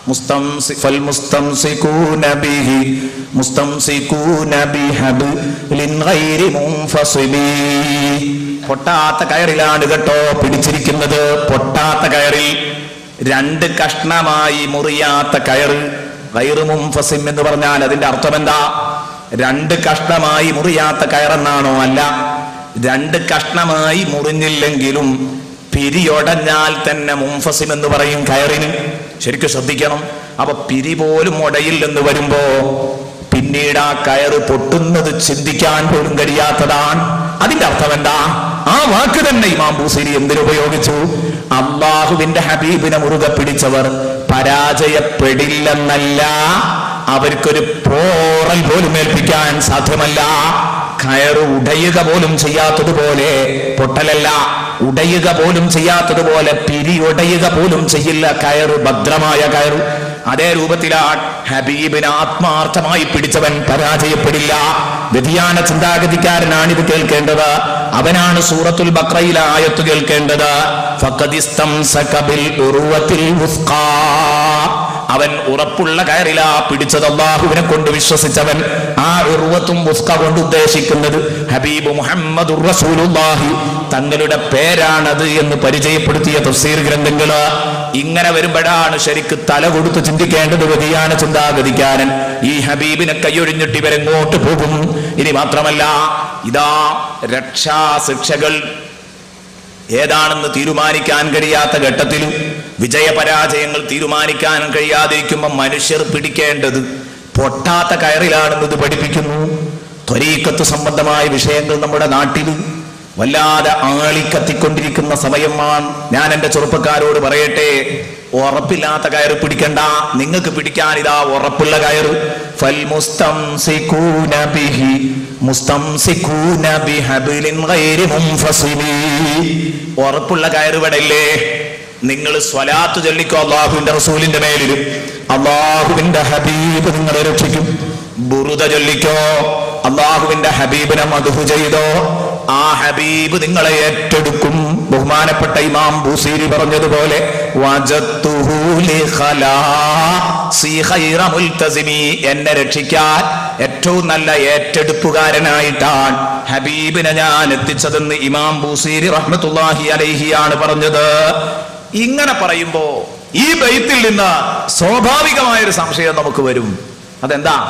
പൊട്ടാത്ത കയറിലാണ് കേട്ടോ പിടിച്ചിരിക്കുന്നത്. പൊട്ടാത്ത കയറിൽ രണ്ട് കഷ്ണമായി മുറിയാത്ത കയറ്. ഗൈറു മുൻഫസിം എന്ന് പറഞ്ഞാൽ അതിന്റെ അർത്ഥം എന്താ? രണ്ട് കഷ്ണമായി മുറിയാത്ത കയറെന്നാണോ? അല്ല, രണ്ട് കഷ്ണമായി മുറിഞ്ഞില്ലെങ്കിലും പിരിയൊടഞ്ഞാൽ തന്നെ മുൻഫസിം എന്ന് പറയും കയറിന്. ശരിക്കും ശ്രദ്ധിക്കണം. അപ്പൊ പിരി പോലും ഉടയില്ലെന്ന് വരുമ്പോ പിന്നീട് ആ കയറ് പൊട്ടുന്നത് ചിന്തിക്കാൻ പോലും കഴിയാത്തതാണ്. അതിന്റെ അർത്ഥം എന്താ? ആ വാക്ക് തന്നെ ഇമാം ബൂസൈരി എന്തിനുപയോഗിച്ചു? അള്ളാഹുവിന്റെ ഹബീബിനെ മുറുകെ പിടിച്ചവർ പരാജയപ്പെടില്ലെന്നല്ല, അവർക്കൊരു പോറൽ പോലും ഏൽപ്പിക്കാൻ സാധ്യമല്ല. കയറ് ഉടയുക പോലും ചെയ്യാത്തതുപോലെ, പൊട്ടലല്ല, ഉടയുക പോലും ചെയ്യാത്തതുപോലെ പിരി ഉടയുക പോലും ചെയ്യില്ല. കയറ് ഭദ്രമായ കയറ്. അതേ രൂപത്തിലാണ് ഹബീബിനെ ആത്മാർത്ഥമായി പിടിച്ചവൻ പരാജയപ്പെടില്ല. വ്യതിയാന ചിന്താഗതിക്കാരനാണ് ഇത് കേൾക്കേണ്ടത്. അവനാണ് സൂറത്തുൽ ബഖറയിലെ ആയത്ത് കേൾക്കേണ്ടത്. ഫഖദിസ്തംസക ബിൽ ഉർവത്തിൽ വുസ്ഖാ, അവൻ ഉറപ്പുള്ള കയറിലാ പിടിച്ചത്. അല്ലാഹുവിനെ കൊണ്ട് വിശ്വസിച്ചവൻ. ആ ഉർവത്തും വുസ്ഖ കൊണ്ട് ഉദ്ദേശിക്കുന്നത് ഹബീബ് മുഹമ്മദുർ റസൂലുള്ളാഹി തങ്ങളുടെ പേരാണത് എന്ന് പരിചയപ്പെടുത്തിയ തഫ്സീർ ഗ്രന്ഥങ്ങള്. ഇങ്ങനെ വരുമ്പോഴാണ് ശരിക്ക് തല കൊടുത്ത് ചിന്തിക്കേണ്ടത്. വ്യതിയാന ചിന്താഗതിക്കാരൻ ഈ ഹബീബിനെ കൈയൊഴിഞ്ഞിട്ട് ഇവരെങ്ങോട്ട് പോകും? ഇനി മാത്രമല്ല, ഇതാ രക്ഷാശിക്ഷകൾ ഏതാണെന്ന് തീരുമാനിക്കാൻ കഴിയാത്ത ഘട്ടത്തിൽ, വിജയപരാജയങ്ങൾ തീരുമാനിക്കാൻ കഴിയാതിരിക്കുമ്പോൾ മനുഷ്യർ പിടിക്കേണ്ടത് പൊട്ടാത്ത കയറിലാണെന്നത് പഠിപ്പിക്കുന്നു. ത്വരീഖത്ത് സംബന്ധമായ വിഷയങ്ങൾ നമ്മുടെ നാട്ടിൽ വല്ലാതെ ആളിക്കത്തിക്കൊണ്ടിരിക്കുന്ന സമയമാണ്. ഞാൻ എൻ്റെ ചെറുപ്പക്കാരോട് പറയട്ടെ, ഉറപ്പില്ലാത്ത കയറ് പിടിക്കണ്ട, നിങ്ങൾക്ക് പിടിക്കാൻ ഇതാ ഉറപ്പുള്ള കയറ്. ഫൽ മുസ്തംസികൂന ബിഹി മുസ്തംസികൂന ബിഹബ്ലിൻ ഗൈരി മുൻഫസിലി. ഉറപ്പുള്ള കയറ് ഇവിടെയില്ലേ? നിങ്ങൾ സ്വലാത്ത് ചൊല്ലിക്കോ അല്ലാഹുവിന്റെ റസൂലിന്റെ മേലിലും, അല്ലാഹുവിന്റെ ഹബീബ് നിങ്ങളെ രക്ഷിക്കും. ബുറുദ ചൊല്ലിക്കോ, അല്ലാഹുവിന്റെ ഹബീബിനെ മദ്ഹു ചെയ്തോ, ആ ഹബീബ് നിങ്ങളെ ഏറ്റെടുക്കും. ബഹുമാനപ്പെട്ട ഇമാം ബൂസീരി പറഞ്ഞതുപോലെ എന്നെ രക്ഷിക്കാൻ ഏറ്റവും നല്ല ഏറ്റെടുപ്പുകാരനായിട്ടാണ് ഹബീബിനെ ഞാൻ എത്തിച്ചതെന്ന് ഇമാം ബൂസീരി റഹ്മത്തുള്ളാഹി അലൈഹിയാണ് പറഞ്ഞത്. ഇങ്ങനെ പറയുമ്പോ ഈ ബൈത്തിൽ നിന്ന് സ്വാഭാവികമായൊരു സംശയം നമുക്ക് വരും. അതെന്താ?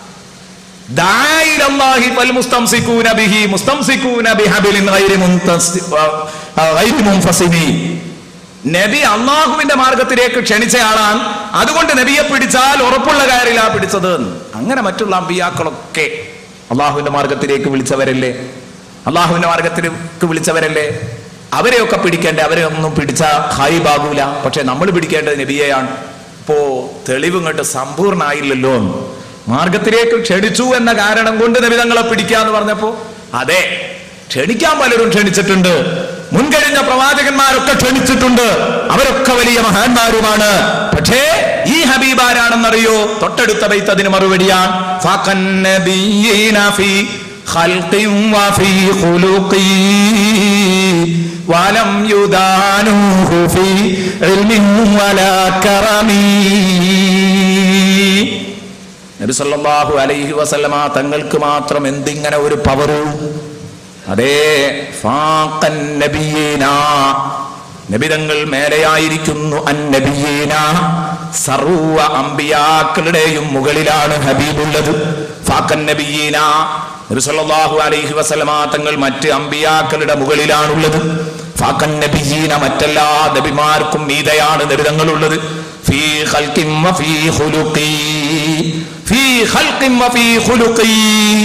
നബി അള്ളാഹുവിന്റെ മാർഗത്തിലേക്ക് ക്ഷണിച്ചയാളാണ്, അതുകൊണ്ട് നബിയെ പിടിച്ചാൽ ഉറപ്പുള്ള കയറിലാ പിടിച്ചത്. അങ്ങനെ മറ്റുള്ള അമ്പിയാക്കളൊക്കെ അള്ളാഹുവിന്റെ മാർഗത്തിലേക്ക് വിളിച്ചവരല്ലേ, അള്ളാഹുവിന്റെ മാർഗത്തിലേക്ക് വിളിച്ചവരല്ലേ? അവരെയൊക്കെ പിടിക്കേണ്ട, അവരെ ഒന്നും പിടിച്ച ഖൈബാകൂല. പക്ഷെ നമ്മൾ പിടിക്കേണ്ടത് നബിയെയാണ്. ഇപ്പോ തെളിവ് ഇങ്ങോട്ട് സമ്പൂർണ്ണമായില്ലല്ലോ. മാർഗത്തിലേക്ക് ക്ഷണിച്ചു എന്ന കാരണം കൊണ്ട് നബി തങ്ങളെ പിടിക്കാന്ന് പറഞ്ഞപ്പോ, അതെ, ക്ഷണിക്കാൻ പലരും ക്ഷണിച്ചിട്ടുണ്ട്. മുൻകഴിഞ്ഞ പ്രവാചകന്മാരൊക്കെ ക്ഷണിച്ചിട്ടുണ്ട്. അവരൊക്കെ വലിയ മഹാന്മാരുമാണ്. പക്ഷേ ഈ ഹബീബ് ആരാണെന്നറിയോ? തൊട്ടടുത്ത ബൈത്ത് അതിന് മറുപടിയാണ്. വലം യുദാനുഹു ഫീ ഇൽമിൻ വലാ കറമി. നബി സല്ലല്ലാഹു അലൈഹി വസല്ലമ തങ്ങൾക്ക് മാത്രം എന്തിങ്ങനെ ഒരു പവറ്? അതേ, ഫാഖൻ നബിയീന, നബി തങ്ങൾ മേലെയായിരിക്കുന്നു. അൻ നബിയീന, സർവ്വ അമ്പിയാക്കളുടെയും മുകളിലാണ് ഹബീബുള്ളത്. ഫാഖൻ നബിയീന, നബി സല്ലല്ലാഹു അലൈഹി വസല്ലമ തങ്ങൾ മറ്റ് അമ്പിയാക്കളുടെ മുകളിലാണുള്ളത്. ഫാഖൻ നബിയീന, മറ്റെല്ലാ നബിമാർക്കും മീതയാണ് നബി തങ്ങളുള്ളത്. ഫീ ഖൽഖിൻ വഫീ ഖുലുഖി, ഫീ ഖൽഖിൻ വഫീ ഖുലുഖി,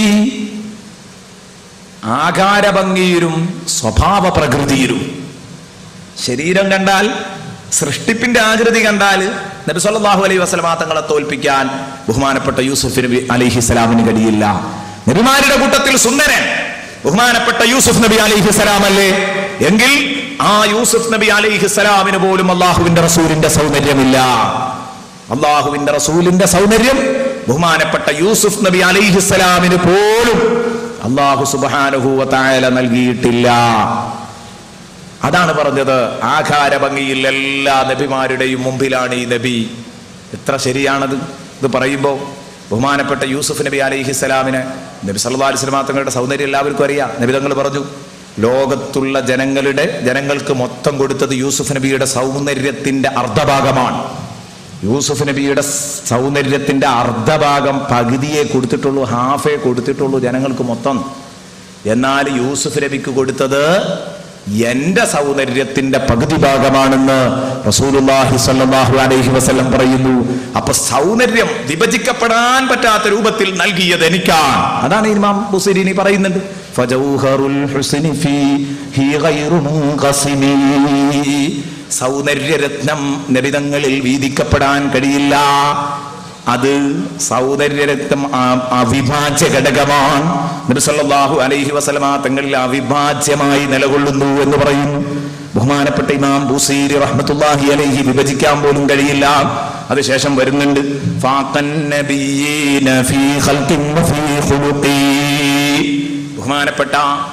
ആകാരഭംഗിയിലും സ്വഭാവ പ്രകൃതിയിലും. ശരീരം കണ്ടാൽ, സൃഷ്ടിപ്പിന്റെ ആകൃതി കണ്ടാൽ നബി സല്ലല്ലാഹു അലൈഹി വസല്ലമ തങ്ങളെ തോൽപ്പിക്കാൻ ബഹുമാനപ്പെട്ട യൂസുഫ് നബി അലൈഹിസ്സലാമിന് കഴിയില്ല. നബിമാരുടെ കൂട്ടത്തിൽ സുന്ദരൻ ബഹുമാനപ്പെട്ട യൂസുഫ് നബി അലൈഹിസ്സലാം അല്ലേ? എങ്കിൽ ആ യൂസുഫ് നബി അലൈഹിസ്സലാമിന് പോലും അള്ളാഹുവിന്റെ റസൂലിന്റെ സൗന്ദര്യമില്ല. അള്ളാഹുവിന്റെ റസൂലിന്റെ സൗന്ദര്യം ബഹുമാനപ്പെട്ട യൂസുഫ് നബി അലൈഹിസ്സലാമിന് പോലും അള്ളാഹു സുബ്ഹാനഹു വ തആല നൽകിയിട്ടില്ല. അതാണ് പറഞ്ഞത്, ആകാര ഭംഗിയിൽ എല്ലാ നബിമാരുടെയും മുമ്പിലാണ് ഈ നബി. എത്ര ശരിയാണത് ഇത് പറയുമ്പോൾ. ബഹുമാനപ്പെട്ട യൂസുഫ് നബി അലൈഹിസ്സലാമിന് നബി സല്ലല്ലാഹു അലൈഹി വസല്ലം തങ്ങളുടെ സൗന്ദര്യം എല്ലാവർക്കും അറിയാം. നബി തങ്ങൾ പറഞ്ഞു, ലോകത്തുള്ള ജനങ്ങളുടെ ജനങ്ങൾക്ക് മൊത്തം കൊടുത്തത് യൂസുഫ് നബിയുടെ സൗന്ദര്യത്തിന്റെ അർദ്ധഭാഗമാണ്. യൂസുഫ് നബിയുടെ സൗന്ദര്യത്തിന്റെ അർദ്ധഭാഗം പകുതിയെ കൊടുത്തിട്ടുള്ളൂ, ഹാഫേ കൊടുത്തിട്ടുള്ളൂ ജനങ്ങൾക്ക് മൊത്തം. എന്നാൽ യൂസുഫ് നബിക്ക് കൊടുത്തത് എന്റെ സൗന്ദര്യത്തിന്റെ പകുതി ഭാഗമാണെന്ന് റസൂലുള്ളാഹി സ്വല്ലല്ലാഹു അലൈഹി വസല്ലം പറയുന്നു. അപ്പൊ സൗന്ദര്യം വിഭജിക്കപ്പെടാൻ പറ്റാത്ത രൂപത്തിൽ നൽകിയത് എനിക്കാണ്. അതാണ് ഇമാം ബുസീരി പറയുന്നുണ്ട്, ഫജൗഹറുൽ ഹുസ്നി ഫീഹി ഗൈറു മുൻഖസിമി. സൗന്ദര്യരത്നം നബിതങ്ങളിൽ വീതിക്കപ്പെടാൻ കഴിയില്ല. അത് സൗന്ദര്യരത്നം അവിഭാജ്യ ഘടകമാണ്. നബി സല്ലല്ലാഹു അലൈഹി വസല്ലമ തങ്ങളിൽ അവിഭാജ്യമായി നിലകൊള്ളുന്നു എന്ന് പറയുന്നു ബഹുമാനപ്പെട്ട ഇമാം ബുസീരി റഹ്മത്തുള്ളാഹി അലൈഹി. വിഭജിക്കാൻ പോലും കഴിയില്ല. അതിനുശേഷം വരുന്നുണ്ട്, ഫാഖൻ നബിയ്യീന ഫീ ഖൽഖിൻ വഫീ ഖുലുഖി. ബഹുമാനപ്പെട്ട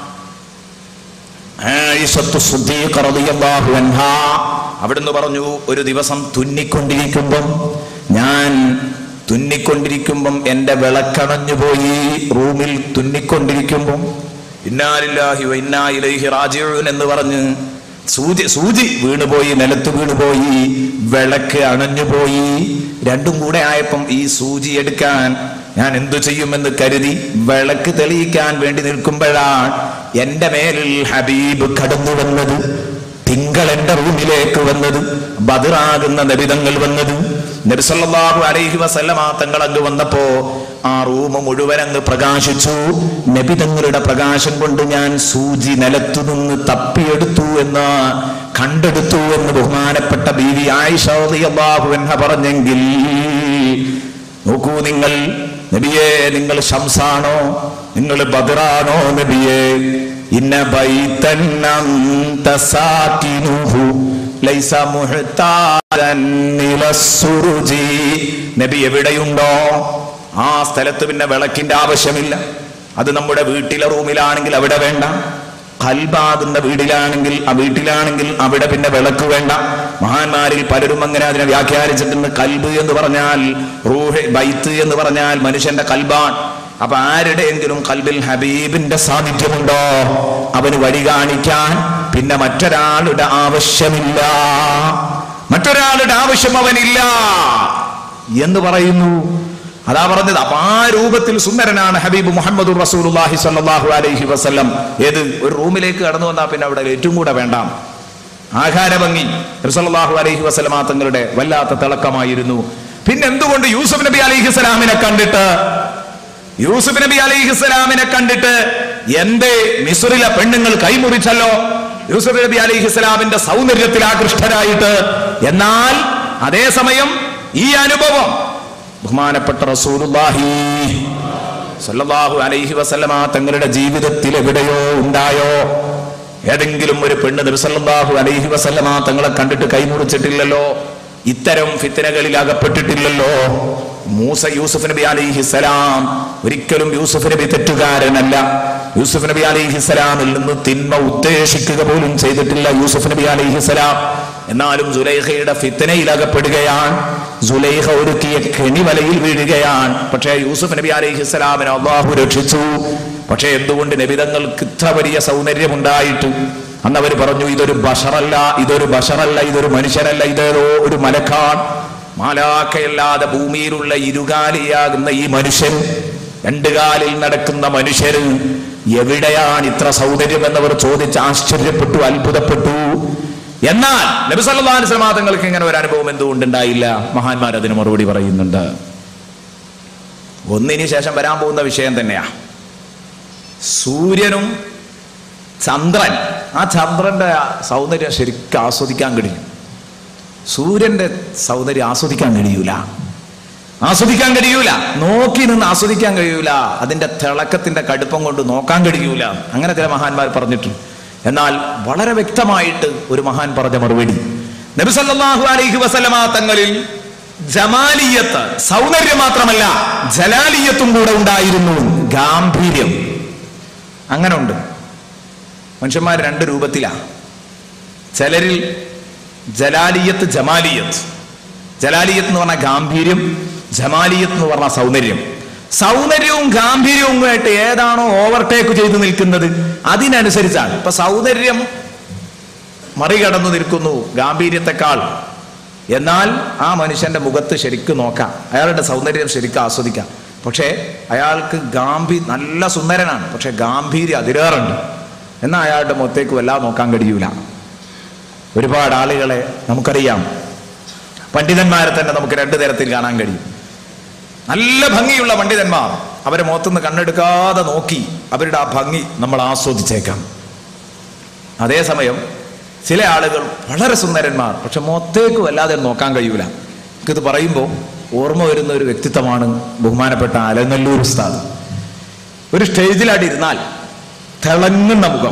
ആയിഷത്തു സിദ്ദീഖ റളിയല്ലാഹു അൻഹാ അവിടുന്ന് പറഞ്ഞു, ഒരു ദിവസം തുന്നിക്കൊണ്ടിരിക്കുമ്പം ഞാൻ തുന്നിക്കൊണ്ടിരിക്കുമ്പം എൻ്റെ വിളക്കണഞ്ഞു പോയി. റൂമിൽ തുന്നിക്കൊണ്ടിരിക്കുമ്പം ഇന്നാ ലില്ലാഹി വ ഇന്നാ ഇലൈഹി റാജിഊൻ എന്ന് പറഞ്ഞ് സൂചി സൂചി വീണുപോയി, നിലത്ത് വീണുപോയി, വിളക്ക് അണഞ്ഞുപോയി. രണ്ടും കൂടെ ആയപ്പം ഈ സൂചി എടുക്കാൻ ഞാൻ എന്തു ചെയ്യുമെന്ന് കരുതി വിളക്ക് തെളിയിക്കാൻ വേണ്ടി നിൽക്കുമ്പോഴാണ് എൻ്റെ മേലിൽ ഹബീബ് കടന്നു വന്നത്. തിങ്കൾ എൻ്റെ റൂമിലേക്ക് വന്നത്, ബദറാകുന്ന നബിതങ്ങൾ വന്നത്. നബി സല്ലല്ലാഹു അലൈഹി വസല്ലമ തങ്ങൾ അങ്ങ് വന്നപ്പോ ആ റൂം മുഴുവൻ അങ്ങ് പ്രകാശിച്ചു. നബിതങ്ങളുടെ പ്രകാശം കൊണ്ട് ഞാൻ സൂചി നിലത്തു നിന്ന് തപ്പിയെടുത്തു എന്ന് കണ്ടെടുത്തു എന്ന് ബഹുമാനപ്പെട്ട ബീവി ആയിഷ റളിയല്ലാഹു അൻഹ പറഞ്ഞെങ്കിൽ നോക്കൂ നിങ്ങൾ, നബിയെ നിങ്ങൾ ശംസാണോ, നിങ്ങൾ ബദറാണോ നബിയെ? ഇന്ന ബൈതൻ അൻത സാകിനുഹു ലൈസ മുഹ്താജൻ ഇലസ്സുറുജി. നബി എവിടെയുണ്ടോ ആ സ്ഥലത്ത് പിന്നെ വിളക്കിന്റെ ആവശ്യമില്ല. അത് നമ്മുടെ വീട്ടിലെ റൂമിലാണെങ്കിൽ അവിടെ വേണ്ട, ഖൽബാകുന്ന വീടിലാണെങ്കിൽ ആ വീട്ടിലാണെങ്കിൽ അവിടെ പിന്നെ വിളക്ക് വേണ്ട. മഹാന്മാരിൽ പലരും അങ്ങനെ അതിനെ വ്യാഖ്യാനിച്ചിട്ടുണ്ട്. കൽബ് എന്ന് പറഞ്ഞാൽ റൂഹ്, ബൈത്ത് എന്ന് പറഞ്ഞാൽ മനുഷ്യന്റെ കൽബാൻ. അപ്പൊ ആരുടെയെങ്കിലും കൽബിൽ ഹബീബിന്റെ സാന്നിധ്യമുണ്ടോ അവന് വഴി കാണിക്കാൻ പിന്നെ മറ്റൊരാളുടെ ആവശ്യമില്ല, മറ്റൊരാളുടെ ആവശ്യം അവനില്ല എന്ന് പറയുന്നു. അതാ പറഞ്ഞത്. അപ്പൊ ആ രൂപത്തിൽ സുന്ദരനാണ് ഹബീബ് മുഹമ്മദ് റസൂലുള്ളാഹി സ്വല്ലല്ലാഹു അലൈഹി വസല്ലം. ഏത് ഒരു റൂമിലേക്ക് കടന്നു വന്നാൽ പിന്നെ അവിടെ ഏറ്റവും കൂടെ വേണ്ട ആഹാരഭംഗി റസൂലുള്ളാഹി അലൈഹി വസല്ലമ തങ്ങളുടെ വല്ലാത്ത തിളക്കമായിരുന്നു. പിന്നെ എന്തുകൊണ്ട് യൂസുഫ് നബി അലൈഹിസ്സലാമിനെ കണ്ടിട്ട് യൂസുഫ് നബി അലൈഹിസ്സലാമിനെ കണ്ടിട്ട് എന്റെ മിസ്റിലെ പെണ്ണുങ്ങൾ കൈമുറിച്ചല്ലോ? യൂസുഫ് നബി അലൈഹിസ്സലാമിന്റെ സൗന്ദര്യത്തിൽ ആകൃഷ്ടരായിട്ട്. എന്നാൽ അതേസമയം ഈ അനുഭവം ബഹുമാനപ്പെട്ട റസൂലുള്ളാഹി സ്വല്ലല്ലാഹു അലൈഹി വസല്ലമ തങ്ങളുടെ ജീവിതത്തിൽ എവിടെയോ ഉണ്ടായോ? ഏതെങ്കിലും ഒരു പെണ്ണ് നബി സല്ലല്ലാഹു അലൈഹി വസല്ലമ തങ്ങളെ കണ്ടിട്ട് കൈമുറിച്ചിട്ടില്ലല്ലോ, ഇത്തരം ഫിത്നകളിൽ അകപ്പെട്ടിട്ടില്ലല്ലോ. മൂസ യൂസുഫ് നബി അലൈഹിസ്സലാം ഒരിക്കലും യൂസുഫ് നബി തെറ്റുകാരനല്ല. യൂസുഫ് നബി അലൈഹിസ്സലാമിൽ നിന്ന് തിന്മ ഉദ്ദേശിക്കുക പോലും ചെയ്തിട്ടില്ല യൂസുഫ് നബി അലൈഹിസ്സലാം. എന്നാലും സുലൈഖയുടെ ഫിത്നയിൽ അകപ്പെടുകയാണ്, സുലൈഖ ഒരുക്കിയ കെണിവലയിൽ വീഴുകയാണ്. പക്ഷേ യൂസുഫ് നബി അലൈഹിസ്സലാമിനെ അല്ലാഹു രക്ഷിച്ചു. പക്ഷേ എന്തുകൊണ്ട് നബിതങ്ങൾക്ക് ഇത്ര വലിയ സൗന്ദര്യമുണ്ടായിട്ട് അന്ന് അവർ പറഞ്ഞു, ഇതൊരു ബഷറല്ല, ഇതൊരു ബഷറല്ല, ഇതൊരു മനുഷ്യനല്ല, ഇതേതോ ഒരു മലക്കാണ്. മാലാഖയല്ലാതെ ഭൂമിയിലുള്ള ഇരുകാലിയാകുന്ന ഈ മനുഷ്യൻ, രണ്ടു കാലിൽ നടക്കുന്ന മനുഷ്യര് എവിടെയാണ് ഇത്ര സൗന്ദര്യം എന്നവർ ചോദിച്ച് ആശ്ചര്യപ്പെട്ടു, അത്ഭുതപ്പെട്ടു. എന്നാൽ നബി സല്ലല്ലാഹു അലൈഹി വസല്ലം തങ്ങൾക്ക് ഇങ്ങനെ ഒരു അനുഭവം എന്തുകൊണ്ടുണ്ടായില്ല? മഹാന്മാർ അതിന് മറുപടി പറയുന്നുണ്ട്. ഒന്നിന് ശേഷം വരാൻ പോകുന്ന വിഷയം തന്നെയാ. സൂര്യനും ചന്ദ്രൻ, ആ ചന്ദ്രന്റെ സൗന്ദര്യം ശരിക്കും ആസ്വദിക്കാൻ കഴിയും. സൂര്യന്റെ സൗന്ദര്യം ആസ്വദിക്കാൻ കഴിയൂല, ആസ്വദിക്കാൻ കഴിയൂല, നോക്കി നിന്ന് ആസ്വദിക്കാൻ കഴിയൂല, അതിന്റെ തിളക്കത്തിന്റെ കടുപ്പം കൊണ്ട് നോക്കാൻ കഴിയൂല. അങ്ങനെ ചില മഹാന്മാർ പറഞ്ഞിട്ടുണ്ട്. എന്നാൽ വളരെ വ്യക്തമായിട്ട് ഒരു മഹാൻ പറഞ്ഞ മറുപടി, നബി സല്ലല്ലാഹു അലൈഹി വസല്ലമ തങ്ങളിൽ ജമാലിയത്ത്, സൗന്ദര്യം മാത്രമല്ല ജലാലിയത്തും കൂടെ ഉണ്ടായിരുന്നു, ഗാംഭീര്യം. അങ്ങനെ ഉണ്ട്. മനുഷ്യന്മാർ രണ്ട് രൂപത്തിലാണ്. ചിലരിൽ ജലാലിയത്ത്, ജമാലിയത്ത്. ജലാലിയത്ത് എന്ന് പറഞ്ഞാൽ ഗാംഭീര്യം, ജമാലിയത്ത് എന്ന് പറഞ്ഞാൽ സൗന്ദര്യം. സൗന്ദര്യവും ഗാംഭീര്യവും ആയിട്ട് ഏതാണോ ഓവർടേക്ക് ചെയ്ത് നിൽക്കുന്നത് അതിനനുസരിച്ചാണ്. ഇപ്പൊ സൗന്ദര്യം മറികടന്നു നിൽക്കുന്നു ഗാംഭീര്യത്തെക്കാൾ. എന്നാൽ ആ മനുഷ്യന്റെ മുഖത്ത് ശരിക്കും നോക്കാം, അയാളുടെ സൗന്ദര്യം ശരിക്കും ആസ്വദിക്കാം. പക്ഷേ അയാൾക്ക് ഗാംഭീ നല്ല സുന്ദരനാണ്, പക്ഷെ ഗാംഭീര്യം അതിലേറുണ്ട്. എന്നാൽ അയാളുടെ മുഖത്തേക്ക് വല്ലാതെ നോക്കാൻ കഴിയൂല. ഒരുപാട് ആളുകളെ നമുക്കറിയാം. പണ്ഡിതന്മാരെ തന്നെ നമുക്ക് രണ്ടു തരത്തിൽ കാണാൻ കഴിയും. നല്ല ഭംഗിയുള്ള പണ്ഡിതന്മാർ, അവരെ മുഖത്തുനിന്ന് കണ്ണെടുക്കാതെ നോക്കി അവരുടെ ആ ഭംഗി നമ്മൾ ആസ്വദിച്ചേക്കാം. അതേസമയം ചില ആളുകൾ വളരെ സുന്ദരന്മാർ, പക്ഷെ മുഖത്തേക്ക് വല്ലാതെ നോക്കാൻ കഴിയൂല. നമുക്കിത് പറയുമ്പോൾ ഓർമ്മ വരുന്ന ഒരു വ്യക്തിത്വമാണ് ബഹുമാനപ്പെട്ട അലനല്ലൂർ ഉസ്താദ്. ഒരു സ്റ്റേജിലാടിരുന്നാൽ തിളങ്ങുന്ന മുഖം,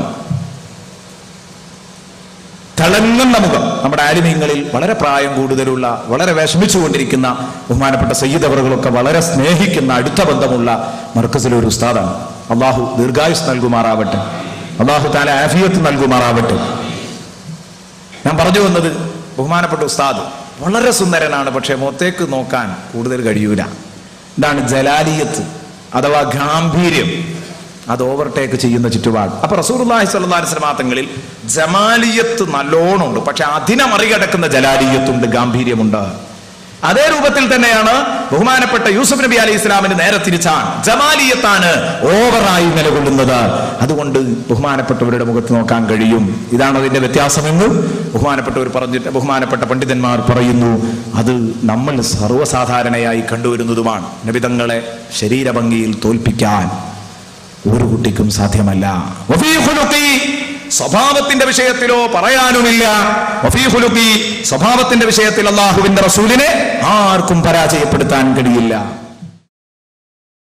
തിളങ്ങുന്ന മുഖം. നമ്മുടെ ആലിമീങ്ങളിൽ വളരെ പ്രായം കൂടുതലുള്ള, വളരെ വിഷമിച്ചുകൊണ്ടിരിക്കുന്ന ബഹുമാനപ്പെട്ട സയ്യിദ് അവറുകളൊക്കെ വളരെ സ്നേഹിക്കുന്ന, അടുത്ത ബന്ധമുള്ള മർക്കസിലെ ഒരു ഉസ്താദാണ്. അള്ളാഹു ദീർഘായുസ് നൽകുമാറാവട്ടെ, അള്ളാഹു തആല ആഫിയത്ത് നൽകുമാറാവട്ടെ. ഞാൻ പറഞ്ഞു വന്നത്, ബഹുമാനപ്പെട്ട ഉസ്താദ് വളരെ സുന്ദരനാണ്, പക്ഷെ മുഖത്തേക്ക് നോക്കാൻ കൂടുതൽ കഴിയൂല. ഇതാണ് ജലാലിയത്ത് അഥവാ ഗാംഭീര്യം. അത് ഓവർടേക്ക് ചെയ്യുന്ന ചുറ്റുപാട്. അപ്പൊ റസൂലുള്ളാഹി സ്വല്ലല്ലാഹു അലൈഹി വസല്ലം തങ്ങളിൽ ജമാലിയത്ത് നല്ലോണം ഉണ്ട്, പക്ഷെ അതിനെ മറികടക്കുന്ന ജലാലിയത്തുണ്ട്, ഗാംഭീര്യമുണ്ട്. അതേ രൂപത്തിൽ തന്നെയാണ് ബഹുമാനപ്പെട്ട യൂസുഫ് നബി അലൈഹി ഇസ്ലാമിന് നേരെ തിരിച്ചാണ്, ജമാലിയത്താണ് ഓവറായി നിലകൊള്ളുന്നത്. അതുകൊണ്ട് ബഹുമാനപ്പെട്ടവരുടെ മുഖത്ത് നോക്കാൻ കഴിയും. ഇതാണ് അതിന്റെ വ്യത്യാസമെന്ന് ബഹുമാനപ്പെട്ടവർ പറഞ്ഞിട്ട് ബഹുമാനപ്പെട്ട പണ്ഡിതന്മാർ പറയുന്നു. അത് നമ്മൾ സർവ്വസാധാരണയായി കണ്ടുവരുന്നതുമാണ്. നബിതങ്ങളെ ശരീരഭംഗിയിൽ തോൽപ്പിക്കാൻ ഒരു കുട്ടിക്കും സാധ്യമല്ല. സ്വഭാവത്തിന്റെ വിഷയത്തിലോ പറയാനുമില്ല. സ്വഭാവത്തിന്റെ വിഷയത്തിൽ അല്ലാഹുവിന്റെ റസൂലിനെ ആർക്കും പരാജയപ്പെടുത്താൻ കഴിയില്ല.